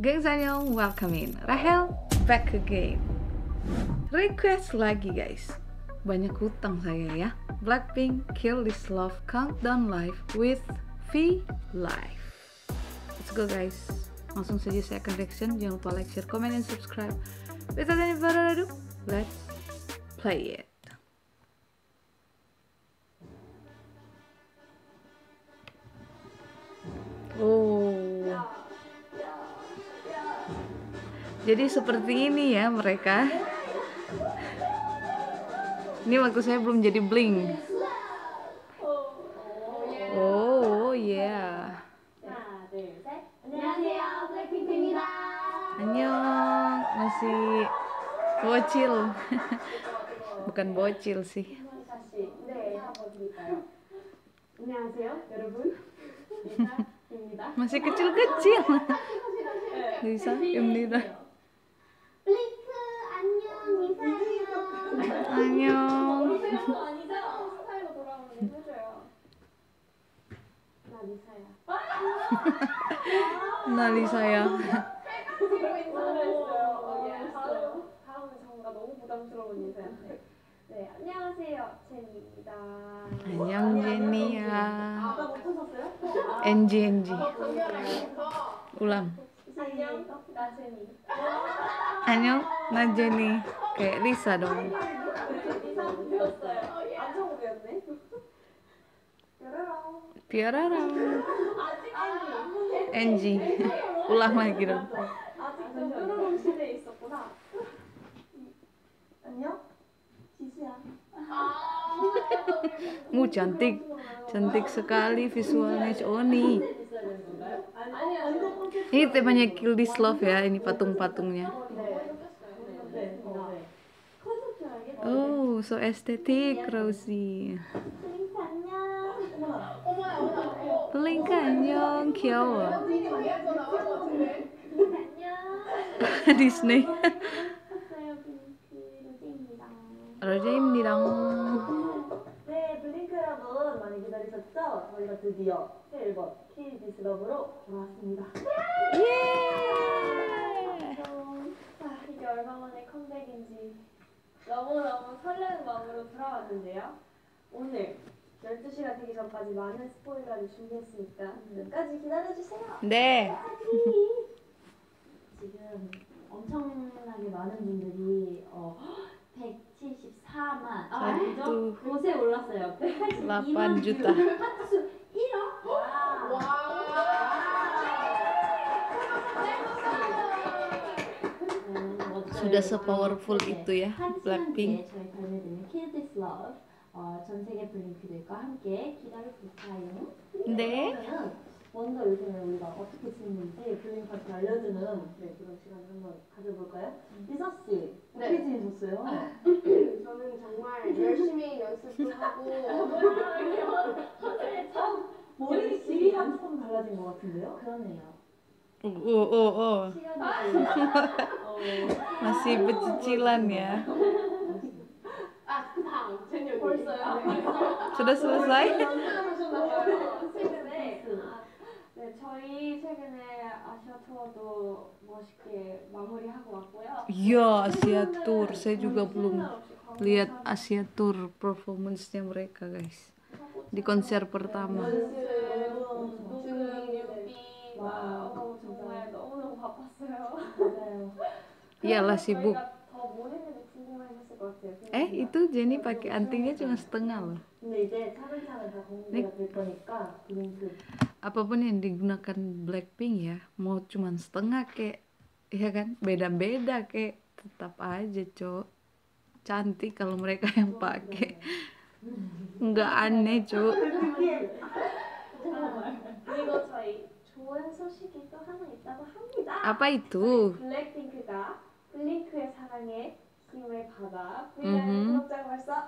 Gengs annyeong, welcome in Rahel, back again. Request lagi guys. Banyak hutang saya ya. Blackpink Kill This Love Countdown Live with V Live. Let's go guys. Langsung saja saya akan reaction. Jangan lupa like, share, comment, and subscribe. Without any further ado, let's play it. Oh, jadi seperti ini ya mereka. Ini waktu saya belum jadi bling. Oh yeah. Annyeong, masih bocil. Bukan bocil sih. masih kecil-kecil. Lisa, Imnida. 안녕. 나리사야. 다음은 정말 너무 부담스러운 인사인데. 네, 안녕하세요, 제니입니다. 안녕 제니야. 아까 못 하셨어요? NG. ulang. 안녕, 나 제니. 안녕, 나 제니. Kayak Lisa dong. 안정우였네. Piararam. NG. ulang lagi dong. 아직 뾰로롱 시대에 있었구나. 안녕, 지수야. Cantik sekali visualnya Oni. Ini temanya Kill This Love ya, ini patung-patungnya. Oh, so estetik, Rosie. Blink 안녕, 귀여워. Disney. 로제입니다. 네, 블링크 여러분 많이 기다리셨죠? 저희가 드디어 새 앨범 Kill This Love로 돌아왔습니다. 예! 이게 얼마 만에 컴백인지 너무너무 설레는 마음으로 돌아왔는데요. 오늘 12시가 되기 전까지 많은 스포일러를 준비했으니까 끝까지 기다려주세요. 네. 지금 엄청나게 많은 분들이 174만 아니죠? 곳에 올랐어요. 182만 juta. 파트수 1억? Sudah se-powerful itu ya Blackpink. 저희 발매되는 Kill This Love 전 세계 블링크들과 함께 기다려볼까요? 네. 먼저 요즘에 우리가 어떻게 지내는지 블링크한테 알려주는 그런 시간을 한번 가져볼까요? 리사 씨, 어떻게 지내셨어요? 저는 정말 열심히 연습도 하고 머리 길이가 조금 달라진 것 같은데요? 그러네요. Masih bercicilan ya. 그 다음 제니 벌써요? Sudah selesai? 네, 저희 최근에 아시아 투어도 멋있게 마무리하고 왔고요. Iya, Asia Tour. Saya juga belum lihat Asia Tour performance-nya mereka, guys. Di konser pertama. 정말 너무너무 바빴어요. Iyalah sibuk. 더뭐 했는지 궁금해하셨을 것 같아요. Itu Jenny pakai antingnya cuma setengah loh. 근데 이제 차근차근 다 공개가 될 거니까 블링크 Apapun yang digunakan Blackpink ya, mau cuma setengah kayak, ya kan, beda-beda kayak, tetap aja cok cantik kalau mereka yang pakai. Nggak aneh cok. 그리고 저희 좋은 소식이 또 하나 있다고 합니다. Apa itu? 블랙핑크가 블링크의 사랑에 힘을 받아 브이라이브 구독자가 벌써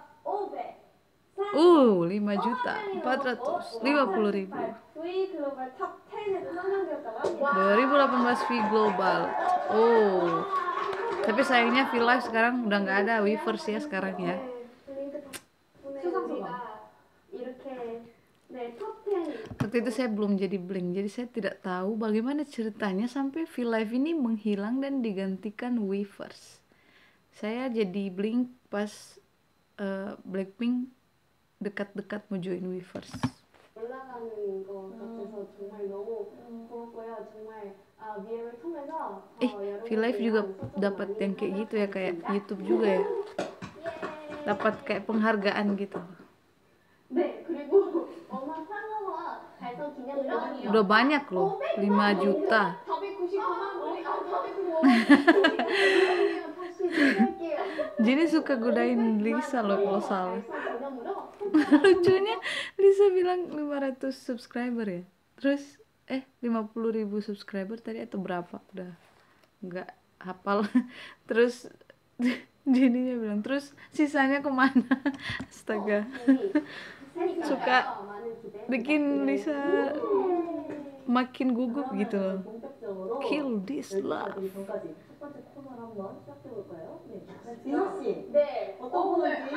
5.450.000. V 글로벌 탑 10에도 선정되었다고 합니다. 2018 V Global. Oh. Tapi sayangnya V Live sekarang udah nggak ada, Weverse ya sekarang ya. 블링크 덕분에 우리가 이렇게 네, 탑 10 waktu itu saya belum jadi Blink, jadi saya tidak tahu bagaimana ceritanya sampai V-Live ini menghilang dan digantikan Weverse. Saya jadi Blink pas Blackpink dekat-dekat mau join Weverse. 올라가는 것 같아서 정말 너무 고맙고요. 정말 VM을 통해서 V-Live juga dapat yang kayak gitu ya, kayak YouTube juga ya. Dapat kayak penghargaan gitu. 네, 그리고 엄마 팔로워 달성 기념으로 Udah banyak loh, 5 juta. 499만 원이 499만 다시 드릴게요. Jadi suka godain Lisa loh kalau salah. 달성 기념으로 Lucunya Lisa bilang 500 subscriber ya. Terus 50.000 subscriber tadi atau berapa? Udah nggak hafal. Terus Jenny-nya bilang, terus sisanya kemana? Astaga. Suka bikin Lisa makin gugup gitu loh. 본격적으로 Kill this love. 열심히 전까지 첫 번째 코너를 한번 시작해 볼까요? 네. 디너 씨 네. 어떤 오늘 분인지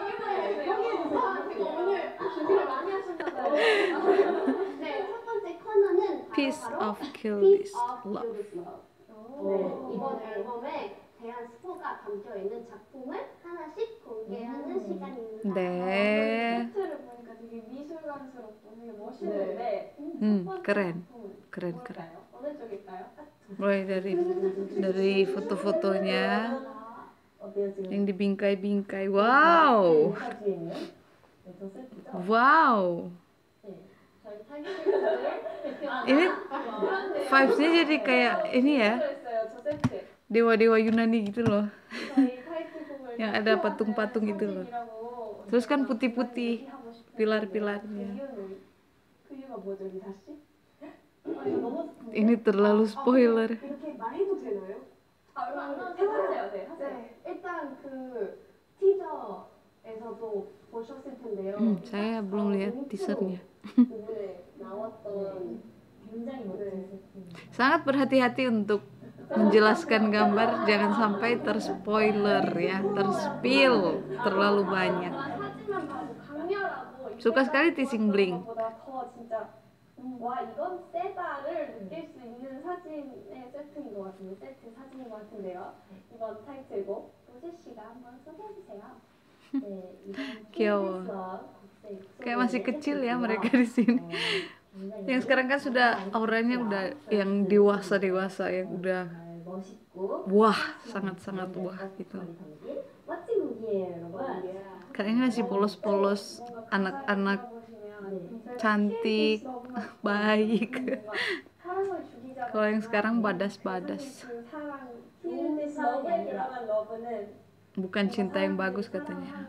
지금 오늘 준비를 많이 하셨나봐요. 네, 첫 번째 코너는 Piece 바로 of Kill Piece This of Love. Kill This Love. 네. 이번 앨범에 대한 스포가 담겨 있는 작품을 하나씩 공개하는 시간입니다. 네. 포트를 보니까 되게 미술관스럽고 되게 멋있는데 keren. 작품은 Keren. 뭘까요? 어느 쪽일까요? Mulai dari foto-fotonya 어때요 지금? yang dibingkai-bingkai. Wow. 인사 뒤에 있는 네, 저 세트죠? Wow. 저희 타깃을 Ini vibes-nya jadi kayak ini ya, 했어요. 저 세트. dewa-dewa Yunani gitu loh. 저희 타이틀곡을 Yang ada patung-patung itu loh. Terus kan putih-putih pilar-pilarnya. 그 이유가 뭐죠, 리사 씨? Ini terlalu spoiler. 이렇게 말해도 되나요? 해보세요. 네, 하세요. 일단 그 티저에서도 보셨을 텐데요. Saya belum lihat teasernya. 부분에 나왔던 굉장히 멋진 세트입니다. Sangat berhati-hati untuk menjelaskan gambar, jangan sampai terspoiler ya, terspill terlalu banyak. 사진만 봐도 강렬하고 Suka sekali teasing Blink. 보다 더 진짜 와 이건 세다를 느낄 수 있는 사진의 세트인 것 같은데 세트 사진인 것 같은데요. 이번 타이틀곡 로제 씨가 한번 소개해 주세요. 네, 이번 귀여워. Kill This Love 곡 Kayak masih kecil ya mereka di sini. Yang sekarang kan sudah auranya udah yang dewasa yang udah 멋있고 wah, sangat-sangat wah gitu. 멋진 곡이에요, 여러분. Kayaknya masih polos-polos, anak-anak cantik, baik. Kalau yang sekarang badas-badas. Kill This Love 아니라 Bukan cinta yang bagus katanya.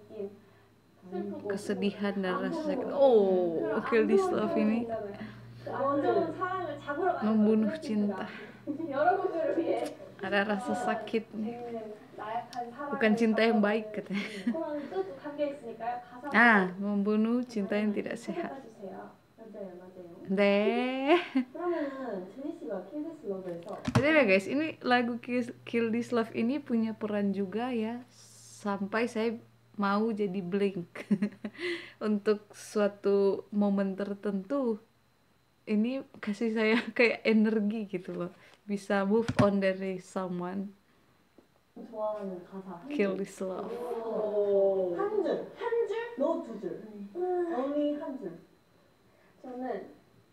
Kesedihan dan rasa sakit. Oh, Kill This Love ini membunuh cinta. 여러분들을 위해 Ada rasa sakit nih. 나약한 사랑 Bukan cinta yang baik katanya. 코너는 또 담겨 있으니까요. 가사 Membunuh cinta yang tidak sehat. 해주세요. 맞아요. Deh. 그러면은 제니 씨가 Kill This Love에서 Jadi ya guys, ini lagu Kill This Love ini punya peran juga ya, sampai saya mau jadi Blink. Untuk suatu momen tertentu ini kasih saya kayak energi gitu loh, bisa move on dari someone. 좋아하는 가사 Kill This Love. 한 줄, 너 두 줄, only 한 줄. 저는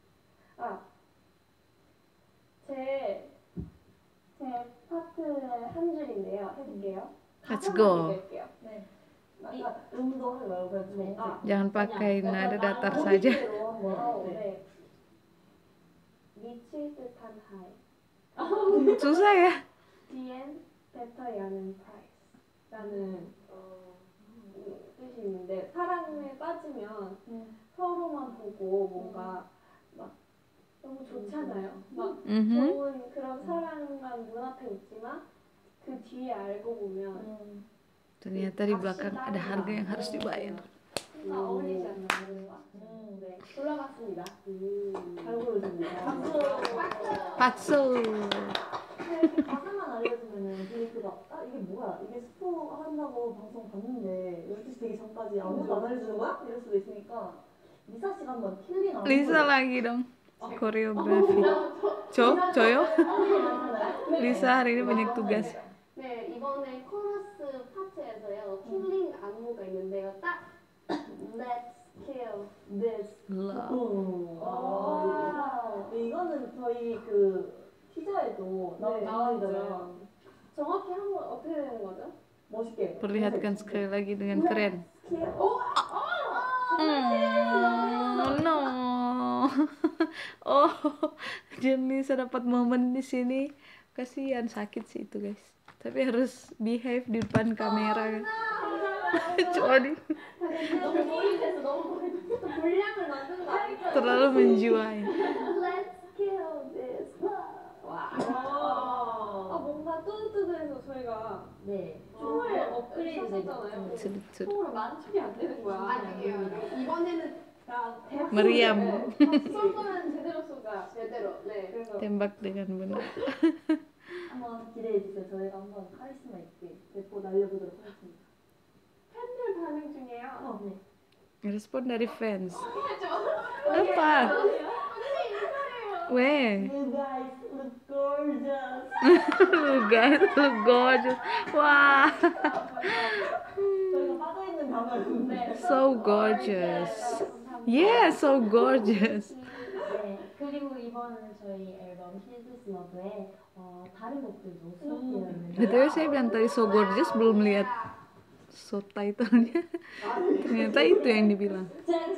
제 파트의 한 줄인데요. 해볼게요. Let's go. 해볼게요. 네. 음도 하지 말고 그냥 좀 Jangan pakai nada datar saja. 그대로 한번. 네. 네. 미칠 듯한 하이. Susah ya. 뒤엔 better야는 price라는 뜻이 있는데 사랑에 빠지면 서로만 보고 뭔가 막 너무 좋잖아요. 막 좋은 그런 사랑만 눈앞에 있지만 그 뒤에 알고 보면 Ternyata di belakang ada harga yang harus dibayar. 진짜 어울리지 않나요? 네, 골라봤습니다. 잘 고르셨네요. Patso. 이렇게 가사만 알려주면은 블링크가 이게 뭐야? 이게 스포 한다고 방송 봤는데 12시 되기 전까지 아무것도 안 알려주는 거야? 이럴 수도 있으니까 리사 씨가 한번 킬링 안무 Lisa lagi dong. Koreografi. 저요? Lisa hari ini banyak tugas. 네, 이번에 코러스 파트에서요. 킬링 안무가 있는데요. 딱 Let's kill this Love. 와. 이거는 저희 그 티저에도 나와있잖아요. 정확히 한번 어떻게 되는 거죠? 멋있게. Perlihatkan sekali lagi dengan keren. 오! No. Oh, Jen Lisa dapat momen di sini. Kasihan, sakit sih itu guys. Tapi harus behave di depan kamera kan. Cody 너무 몰입해서 너무 또 분량을 만드는 거 아니죠? terlalu menjiwai. Let's kill this love. 아 뭔가 뚜두두해서 저희가 네. 춤을 업그레이드 했잖아요. Cedut-cedut. 춤으로 만춤이 안 되는 거야. 아니에요. 이번에는 대학 Meriam. 쏠 거면 제대로 쏘자. 제대로. 네. 그래서 Tembak dengan benar. 한번 기대해주세요. 저희가 한번 카리스마 있게 대포 날려보도록 하겠습니다. 팬들 반응 중에요. 네. Respon dari fans. Apa? Weh, You guys look gorgeous. lu guys, lu gorgeous. Wah, 저희가 빠져있는 방은 so gorgeous. Yeah, so gorgeous. 네. 그리고 이번 저희 앨범 Kill Love에 다른 곡들도 수록되어 있는데 BTW saya bilang tadi so gorgeous belum lihat subtitlenya. Ternyata itu yang dibilang.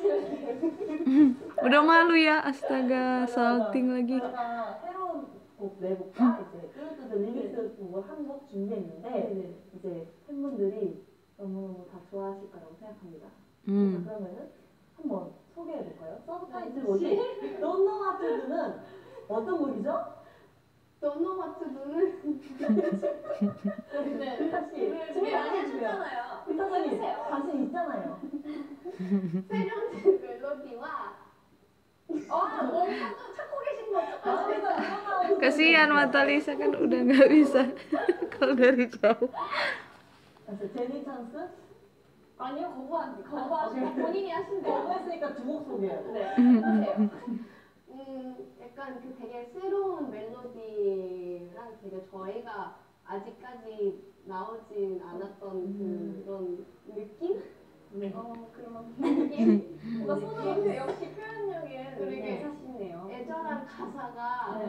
Udah malu ya, astaga, salting lagi. 저희가 새로운 곡 내볼까? 이제 뚜뚜뚜 리믹스 곡을 한 곡 준비했는데 이제 팬분들이 너무너무 다 좋아하실 거라고 생각합니다. 그러면은 한번 소개해볼까요? 서브타이틀 뭐지? Don't Know What to Do는 어떤 곡이죠? Don't know what to do는 네, 다시 준비 많이 해줬잖아요. 사장님 자신 있잖아요. 세련된 멜로디와 뭔가 좀 찾고 계신 거 어떡하지? Kasihan mata Lisa kan udah nggak bisa kalau dari jauh. 제니 찬스? 아니요, 거부하시고 본인이 하신대요. 거부했으니까 두 곡 소개해요. 네, 하세요. 약간 그 되게 새로운 멜로디랑 되게 저희가 아직까지 나오진 않았던 그런 느낌? 네. 그런 느낌? 뭔가 손으로 역시 표현력이 되게 사시네요. 애절한 가사가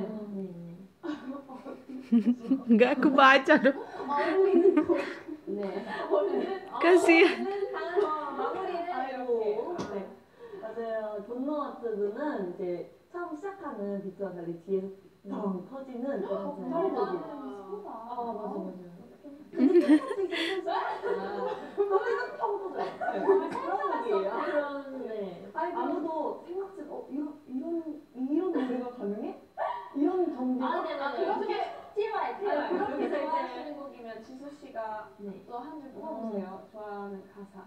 Nggak aku baca dong. 어울리는 곡. 네. Kasihan. 마무리는 아이고. 네. 맞아요. 돈노와트는 이제 처음 시작하는 비트와 달리 뒤에서 덩 터지는 그런 소리들이. 맞아. 근데 똑같이 생겼어. 소리는 펑 터져요. 그런 곡이에요. 그런 아무도 생각지 이런 노래가 가능해? 이런 정도. 그렇게 TMI. 그렇게 이제 좋아하시는 곡이면 지수 씨가 네. 또 한 줄 뽑아보세요. 좋아하는 가사.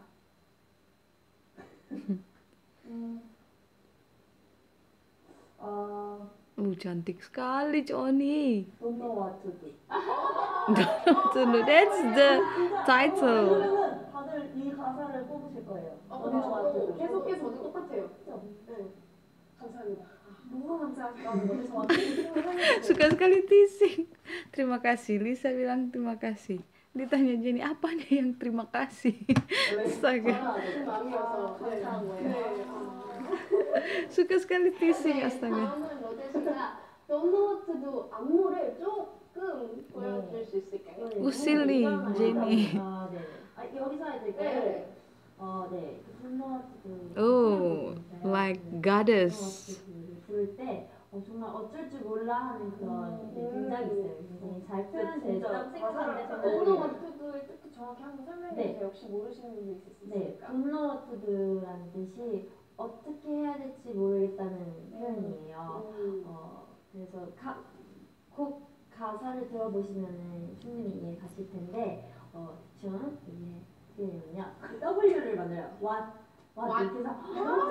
Cantik sekali Johnny. Don't know what to do. That's the title. 그러면은 다들 이 가사를 뽑으실 거예요. Don't know what to do. 계속해서 저도 똑같아요. 네. 감사합니다. 뭐가 감사하시다는 거죠? Suka sekali teasing. Terima kasih. Lisa bilang terima kasih. Ditanya Jenny, apanya yang terima kasih? Astaga. 제 마음이어서 감사한 거예요. Suka sekali teasing, astaga. 다음은 로제 씨가 donut도 안무를 조금 보여줄 수 있을까요? Usil nih, Jenny. 네. 여기서 해드릴까요? 네. 네. Oh, like goddess. 부를 때 정말 어쩔 줄 몰라 하는 그런 굉장히 있어요. 굉장히 잘 표현됐다고 생각하는데 donut를 뜻도 정확히 한번 설명해 네. 주세요. 혹시 모르시는 분도 있을 수 네, 있으니까. 돈노트드라는 뜻이 어떻게 해야 될지 모르겠다는 표현이에요. 그래서 곡 가사를 들어보시면은 충분히 이해 가실 텐데 대충 이게 어떻게 되냐면요. W를 만들어요. What 이렇게 해서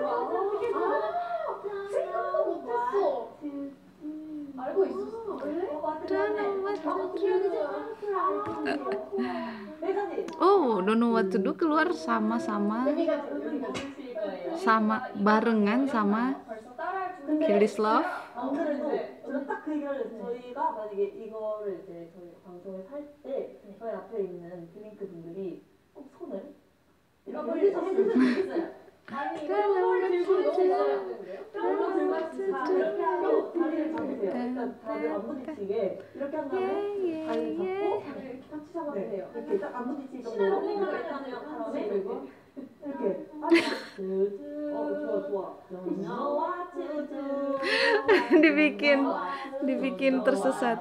생각도 못했어. 알고 있었어. 네 가지. Oh, don't know what to do keluar sama-sama. 여기가 sama barengan sama 벌써 따라할 준비. 근데 Kill This Love. 안 그래도 네. 저는 딱 그 얘기를 해요. 저희가 만약에 이거를 이제 저희 방송을 살 때 저희 앞에 있는 블링크 분들이 꼭 손을 이렇게 해주셨어요. 아니 이거 손을 들고 너무 어려운데요? 뼈로 들고 이렇게 하고 다리를 잡으세요. 일단 다들 안 부딪히게 이렇게 한 다음에 다리를 잡고 이렇게 같이 잡아주세요. 이렇게 딱 안 부딪힐 신을 정도로 올리는 거 이렇게 있잖아요. 하고 같이 그리고 이렇게 좋아. dibikin tersesat.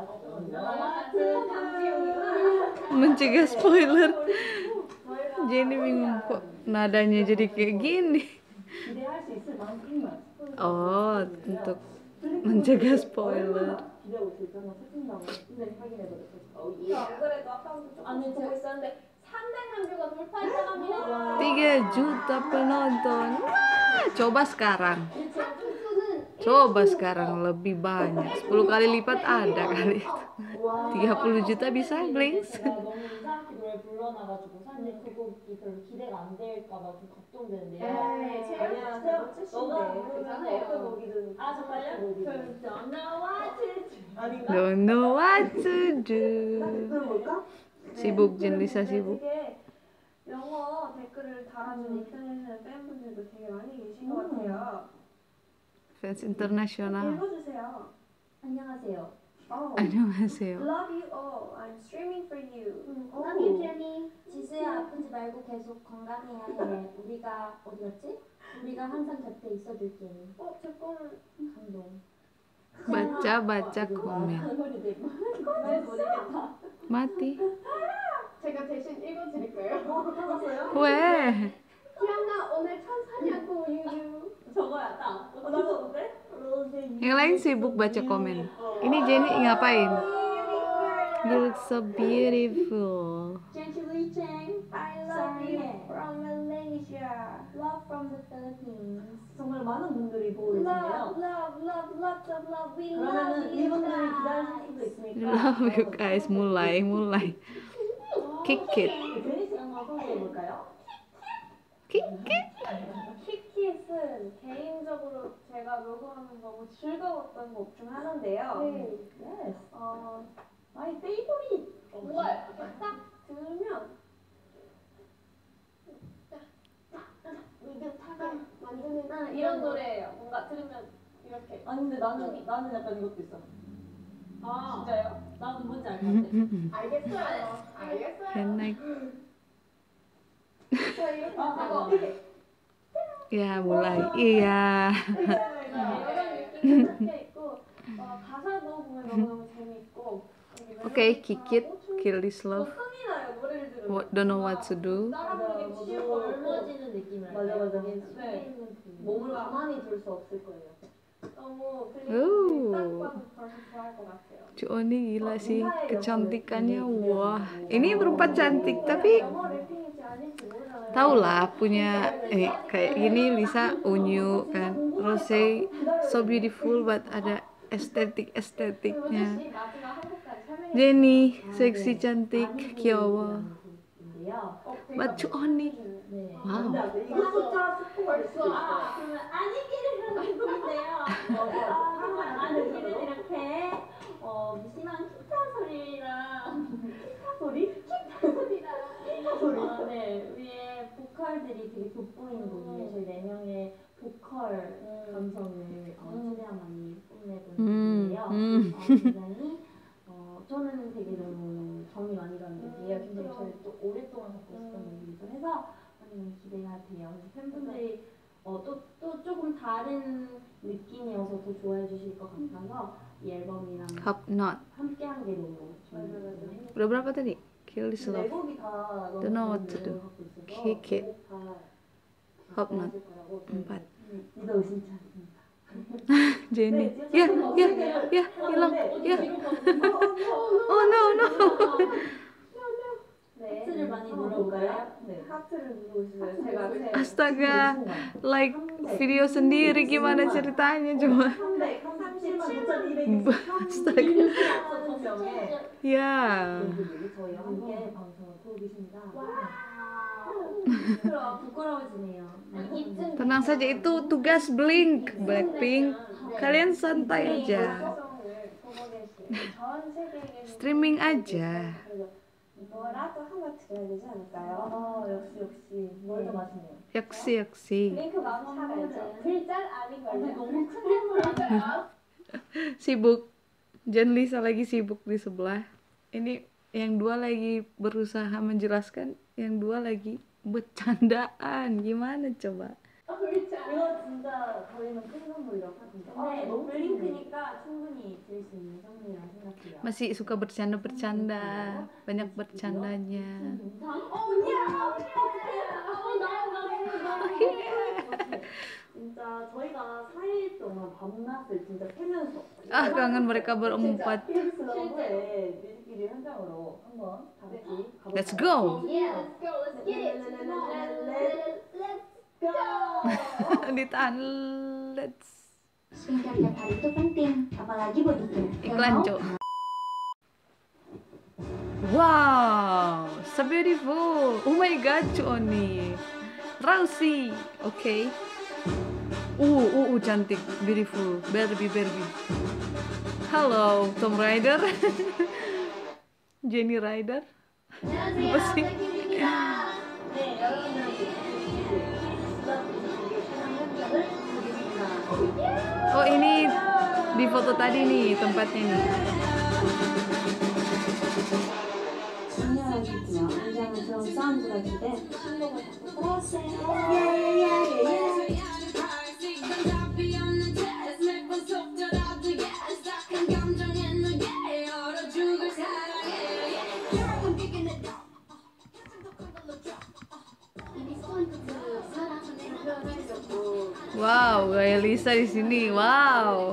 Mencegah spoiler. Jenny bingung kok nadanya jadi kayak gini. 기대할 수 있을 만큼만 Oh, untuk mencegah spoiler. 기대하고 있을 때 한번 세팅당을 확인해보겠습니다. 안 그래도 아까부터 조금 보고 있었는데 300만 뷰가 돌파했다고 합니다. 3 juta penonton. Wah, coba sekarang. 제 Coba sekarang lebih banyak. 10 kali lipat ada kali itu. 30 juta bisa, Blinks. 제가 너무 이상하게 노래 불러놔가지고 사실 그 곡이 별로 기대가 안 될까봐 좀 걱정되는데요. 네, 아니야, 너가 부르면 어떤 곡이든 아 정말요? 그럼 Don't know what to do. 아닌가? Don't know what to do. 들어볼까? Sibuk, Jen Lisa sibuk. 되게 영어 댓글을 달아주는 인터넷 팬분들도 되게 많이 계신 것 같아요. Fans internasional. 읽어주세요. 안녕하세요. 안녕하세요. Love you all. I'm streaming for you. Love you, Jenny. 지수야 아프지 말고 계속 건강해야 해. 우리가 어디 갔지? 우리가 항상 곁에 있어줄게. 제 거는 감동. Baca komen. Mati. 제가 대신 읽어드릴까요? 찾았어요? Weh. 희연아 오늘 천사냐고 유유. 저거야 딱. 나도 Yang lain sibuk baca komen. Ini Jenny ngapain? You look so beautiful. Gently Chang. I love you from Malaysia. Love from the Philippines. 정말 많은 분들이 보고 계신데요. Love, lots of love. We love 그러면은 you 이분들이 guys. 기다릴 수도 있으니까 Love you guys. Mulai. Kick it. 제니 씨 한번 소개해볼까요? Kick it. 킥킷은 개인적으로 제가 녹음하면서 너무 즐거웠던 곡 중 하나인데요. Yes. My favorite. 뭔가 이렇게 딱 들으면 느긋하게 만드는 이런 노래예요. 뭔가 들으면 이렇게. 아니 근데 나는 약간 이것도 있어. 아 진짜요? 나도 뭔지 알 것 같아. 알겠어요. And like, 저 이렇게 하고 ya mulai. Iya. 이런 느낌이 섞여 있고 가사도 보면 너무너무 재밌고 Okay, kick it. Kill this love. 흥이 나요 노래를 들으면. Don't know what to do. 따라 부르기 쉬운 거 넓어지는 느낌을 맞아. 이게 속에 있는 그 몸을 가만히 둘 수 없을 거예요. 너무 Ooh. 딱 봐도 벌써 좋아할 것 같아요. Cuoni gila sih kecantikannya. Wah, ini berempat cantik tapi 영어 래핑인지 아닌지 모르잖아요. tau lah punya kayak gini Lisa unyu kan, Rose so beautiful but ada estetiknya. 씨 마지막 한 곡까지 설명해. Jenny seksi cantik 귀여워. 인데요. But Cuoni, 네. wow. 이거 숫자 스포가 있을 수 있어요. 그러면 아니기를 하는 건데요. 아니기를 이렇게 무심한 기타 소리랑 소리? 네 위에 보컬들이 되게 돋보이는 곡이에요. 저희 4명의 보컬 감성을 최대한 많이 뽐내보는 곡인데요. 굉장히 저는 되게 너무 정이 많이 가는 곡이에요. 굉장히 저희 또 오랫동안 갖고 있었던 곡이기도 해서 많이 기대가 돼요. 그래서 팬분들이 또 조금 다른 느낌이어서 더 좋아해 주실 것 같아서 이 앨범이랑 Hope not. 함께한 게 너무 저는 Udah berapa tadi? Kill this 네 love. 곡이 다 Don't know what to do. Kick it. Hope not. 4. 믿어 의심치 않습니다. Jenny. Ya, hilang. Ya. Oh no. 네. 하트를 많이 한번 눌러볼까요? 볼까요? 네. 하트를 누르고 있어요. 제가 제 Astaga, like video sendiri gimana ceritanya coba? 300 명의 Ya. 분들이 저희와 함께 방송을 보고 계십니다. 부끄러워지네요. Tenang saja, itu tugas Blink, Blackpink. Kalian santai aja. Streaming aja. 이거라도 하나 드려야 되지 않을까요? 역시 뭘 더 맛있네요. Yaksi. 링크 마음 잘 알죠? 글짤 아닌걸요? 너무 큰 물 아니야? Sibuk. Jen Lisa lagi sibuk di sebelah. Ini yang dua lagi berusaha menjelaskan, yang dua lagi bercandaan. Gimana coba? 이거 진짜 저희는 큰 선물이라고 생각합니다. 근데 블링크니까 충분히 드릴 수 있는 선물이라고 생각해요. Masih suka bercanda-bercanda. Banyak bercandanya. 진짜 저희가 4일 동안 밤낮을 진짜 새면서 Ah, kangen mereka berempat. 힐스러브의 뮤직비디오 현장으로 한번 다 같이 가볼까요? Let's go. Yeah, let's go, let's get it. Let's go. Ditahan. Let's. Skincare tiap hari itu penting, apalagi body care. Iklan, Cok. Wow, so beautiful. Oh my god, Coni. Rousey. Okay. Cantik, beautiful. Barbie. Halo, Tom Rider. Jenny Rider. Apa sih? Oh, ini di foto tadi nih tempatnya nih. 중요한 기트와 굉장히 그런 사운드가 있는데 Wow, gaya Lisa di sini. Wow.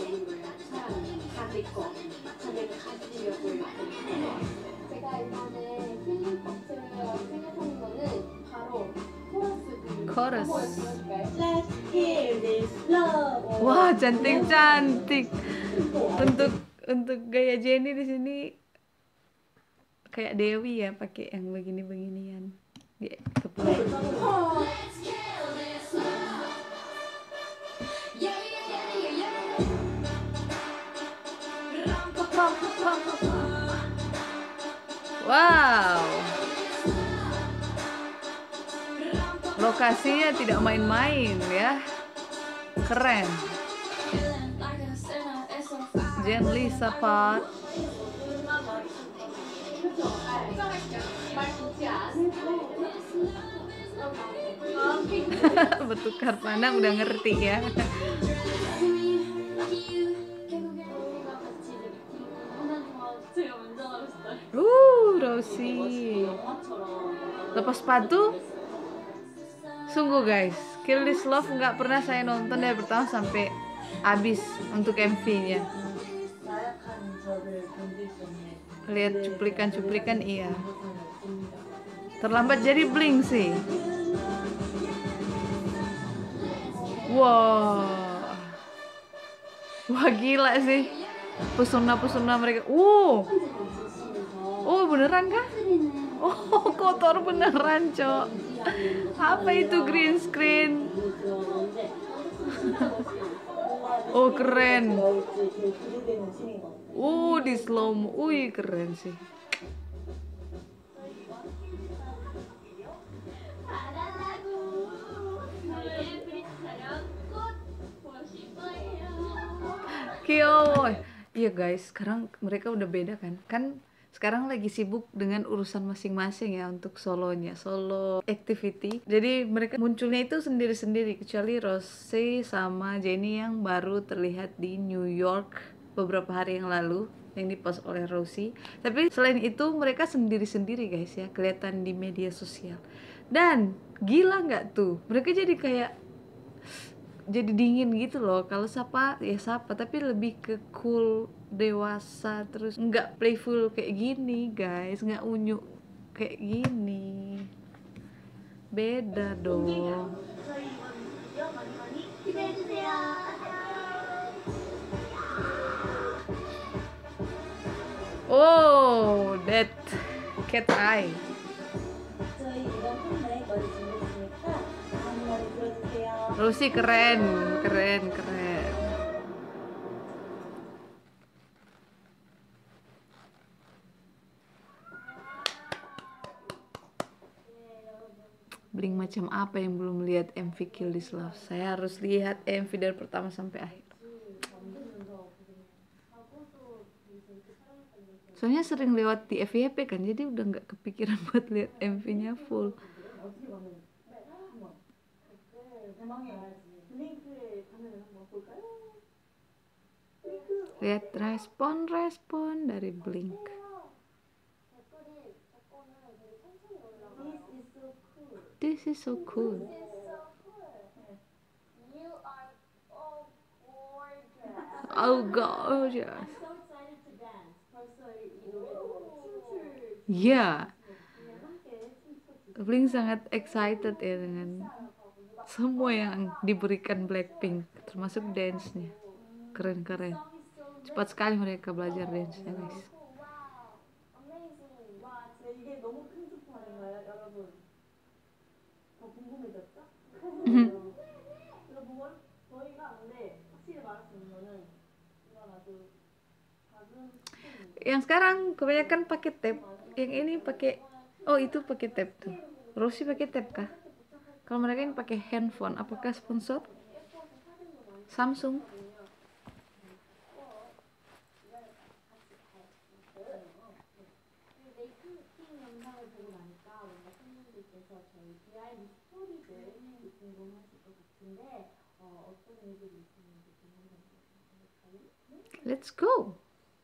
제가 이번에 힐링박스를 생각하는 거는 바로 Chorus. 보여줄까요? Let's hear this love. Wah, cantik. Untuk gaya Jenny di sini kayak Dewi ya, pakai yang begini-beginian. Ya, kepala. Wow. Lokasinya tidak main-main ya. Keren. Jen Lisa part. Bertukar pandang udah ngerti ya. Rosie. Lepas sepatu. Sungguh guys, Kill This Love nggak pernah saya nonton dari pertama sampai habis untuk MV-nya. Lihat cuplikan-cuplikan iya. Terlambat jadi Blink sih. Wah gila sih. Pesona mereka. Oh beneran kah? Oh kotor beneran, Cok. Apa itu green screen? Oh keren. Di slow mo. Keren sih. Kyo. Iya guys, sekarang mereka udah beda kan sekarang lagi sibuk dengan urusan masing-masing ya untuk solonya, solo activity. Jadi mereka munculnya itu sendiri-sendiri, kecuali Rose sama Jennie yang baru terlihat di New York beberapa hari yang lalu yang dipost oleh Rosie. Tapi selain itu mereka sendiri-sendiri guys ya, kelihatan di media sosial. Dan gila nggak tuh, mereka jadi kayak jadi dingin gitu loh. Kalau sapa ya sapa, tapi lebih ke cool, dewasa, terus nggak playful kayak gini guys, nggak unyu kayak gini, beda dong. Oh, that cat eye. 저희 이번 판매 머리 준비했으니까 다음 머리 들어주세요. Rosie keren, keren, keren. Blink macam apa yang belum lihat MV Kill This Love? Saya harus lihat MV dari pertama sampai akhir. Soalnya sering lewat di FYP kan, jadi udah nggak kepikiran buat lihat MV-nya full. Lihat respon dari Blink. This is so cool. You are all gorgeous. Oh gorgeous. So excited to dance. 벌써 이 노래도 춤출 Ya, 함께 춤춰주세요. Blink sangat excited ya dengan semua yang diberikan Blackpink, termasuk dance-nya. Keren-keren. Cepat sekali mereka belajar dance-nya, guys. Wow, amazing. 와, 진짜 이게 너무 큰 스포 아닌가요, 여러분? 더 궁금해졌죠? 여러분, 저희가 근데 확실히 말할 수 있는 거는 이건 아주 작은 스포입니다. Yang sekarang kebanyakan pakai tape. Yang ini pakai, oh itu pakai tape tuh. Rosie pakai tape kah? Kalau mereka ini pakai handphone, apakah sponsor? Samsung. 메이킹 영상을 보고 나니까 뭔가 팬분들께서 저희 비하인드 스토리들 궁금하실 것 같은데 어떤 일들이 있었는지 좀 한번 볼까요? Let's go.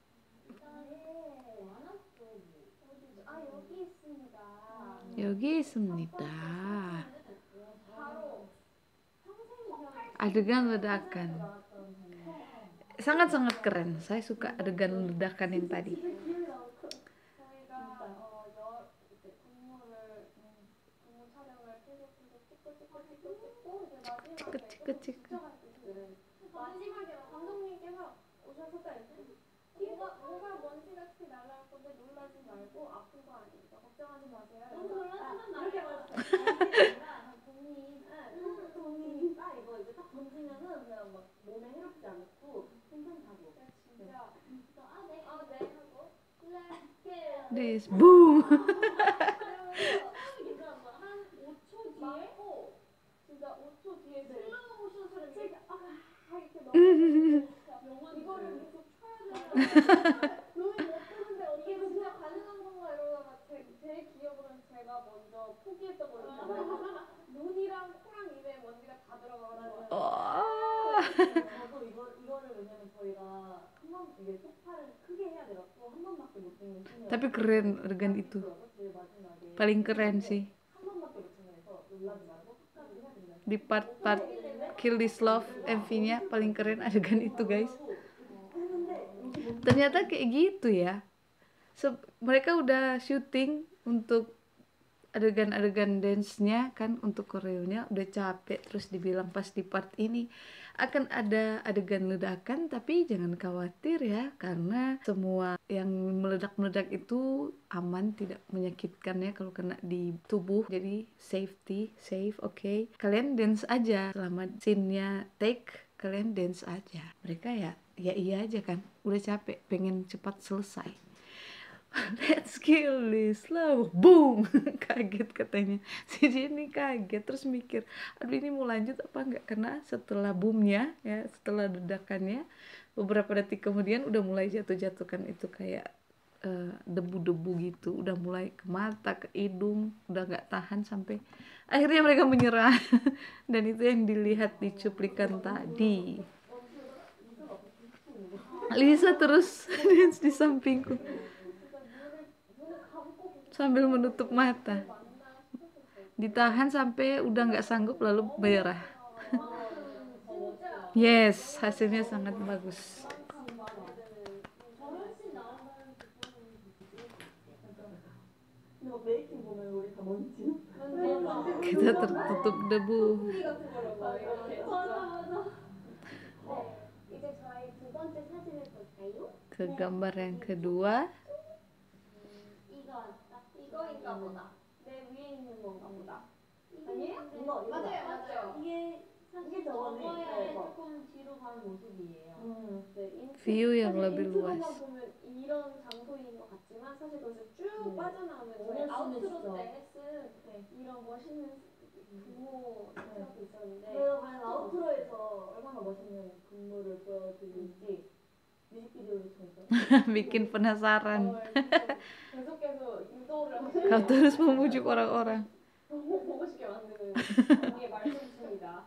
아, 여기 있습니다. 여기 있습니다. 바로 Adegan ledakan. Sangat-sangat keren. Saya suka adegan ledakan yang tadi. 저희가 이제 근무 촬영을 계속 찍고 이제 찍고. 마지막에 감독님께서 오셔서 뭐가 먼지같이 날아갈 건데 놀라지 말고 아픈 거 아니니까 걱정하지 마세요. 너무 놀라지만 말고 돈이 쌓이고 이제 딱 던지면은 그냥 막 몸에 해롭지 않고 괜찮다고. 진짜 네 하고 let's This boom. 괜찮아. 한 5초 뒤에 진짜 5초 뒤에 슬로우 모션처럼 이렇게 이렇게 너무 이거를 계속 쳐야 되나 눈이 못 뜨는데 이게 진짜 가능한 건가 이러다가 제 기억으로는 제가 먼저 포기했던 걸로 기억해요. 눈이랑 코랑 입에 먼지가 다 들어가가지고 저도 이거를 왜냐면 저희가 한 번 이게 소파를 크게 해야 돼갖고 한 번밖에 못 찍는 씬이어서 Tapi keren adegan itu. 제일 마지막에 Paling keren sih. 한 번밖에 못 찍는해서 놀라지 말고 끝까지 해야 된다. Di part-part Kill This Love MV-nya paling keren adegan itu, guys. Ternyata kayak gitu ya. Mereka udah syuting untuk adegan-adegan dance-nya kan, untuk koreonya udah capek, terus dibilang pas di part ini akan ada adegan ledakan, tapi jangan khawatir ya, karena semua yang meledak-meledak itu aman, tidak menyakitkan ya kalau kena di tubuh, jadi safe, oke. Kalian dance aja selama scene-nya take, kalian dance aja. Mereka ya iya aja kan, udah capek, pengen cepat selesai. Let's kill this love, boom. Kaget katanya si Jennie, kaget, terus mikir aduh ini mau lanjut apa enggak, karena setelah boomnya ya, setelah ledakannya beberapa detik kemudian udah mulai jatuhkan itu kayak debu-debu gitu, udah mulai ke mata, ke hidung, udah nggak tahan, sampai akhirnya mereka menyerah. Dan itu yang dilihat di cuplikan tadi. Lisa terus dance di sampingku sambil menutup mata, ditahan sampai udah nggak sanggup lalu merah. Yes, hasilnya sangat bagus. 메이킹 보면 우리 다 먼지. Kita tertutup debu. 이제 저희 두 번째 사진을 볼까요? Ke gambar yang kedua. 건가 보다. 내 위에 있는 건가 보다. 아니에요? 이거 맞아요. 이게 사실 이게 저거네. 저거의 네. 조금 뒤로 간 모습이에요. 네, View yang 사실 lebih 인트로만 luas. 보면 이런 장소인 것 같지만 사실 거기서 쭉 네. 빠져나오면 너무 저희 아우트로 멋있죠. 때 했은 이런 멋있는 부모 트럭이 있었는데 그러면 아우트로에서 얼마나 멋있는 근무를 보여드릴지 뮤직비디오를 통해서 Bikin penasaran. 계속해서 유도를 Kau 하고 terus memujuk orang-orang. 너무 보고 싶게 만드는 언니의 말솜씨입니다.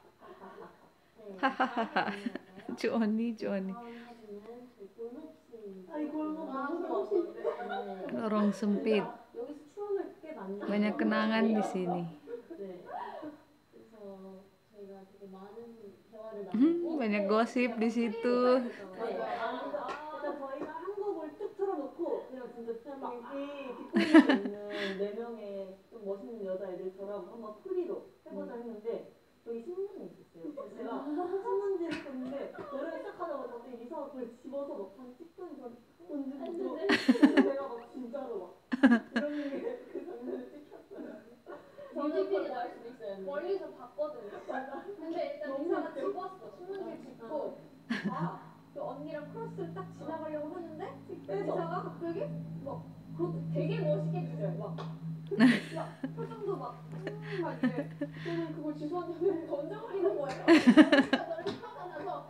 Cuoni, Cuoni. 다음 사진은 저희 골목실입니다. 아, 이 골목 아, 너무 좋았었는데. 네. Lorong sempit. 여기서 추억을 꽤 많이 Banyak kenangan di sini. 네. 그래서 저희가 되게 많은 대화를 나누고 Banyak gosip di situ. 네. 일단 저희가 한 곡을 쭉 틀어놓고 그냥 진짜 이 뒷골목에 있는 4명의 좀 멋있는 여자애들처럼 한번 프리로 해보자 했는데 여기 신문이 있었어요. 그래서 제가 신문지를 했는데 노래 시작하자마자 갑자기 이사가 그걸 집어서 막 한 찍더니 저한테 던지고 그래서 제가 막 진짜로 막 이런 그 장면을 찍혔어요. 뮤직비디오 할 수도 있어요. 멀리서 봤거든요. 근데 일단 너무 이사가 웃겨. 집었어. 신문지 집고 그 언니랑 크로스를 딱 지나가려고 하는데 빼서 이사가 갑자기 막 그것도 되게 멋있게 주셔요. 막 표정도 막 이래. 저는 그걸 지수한테 던져버리는 거예요. 진짜 너를 화가 나서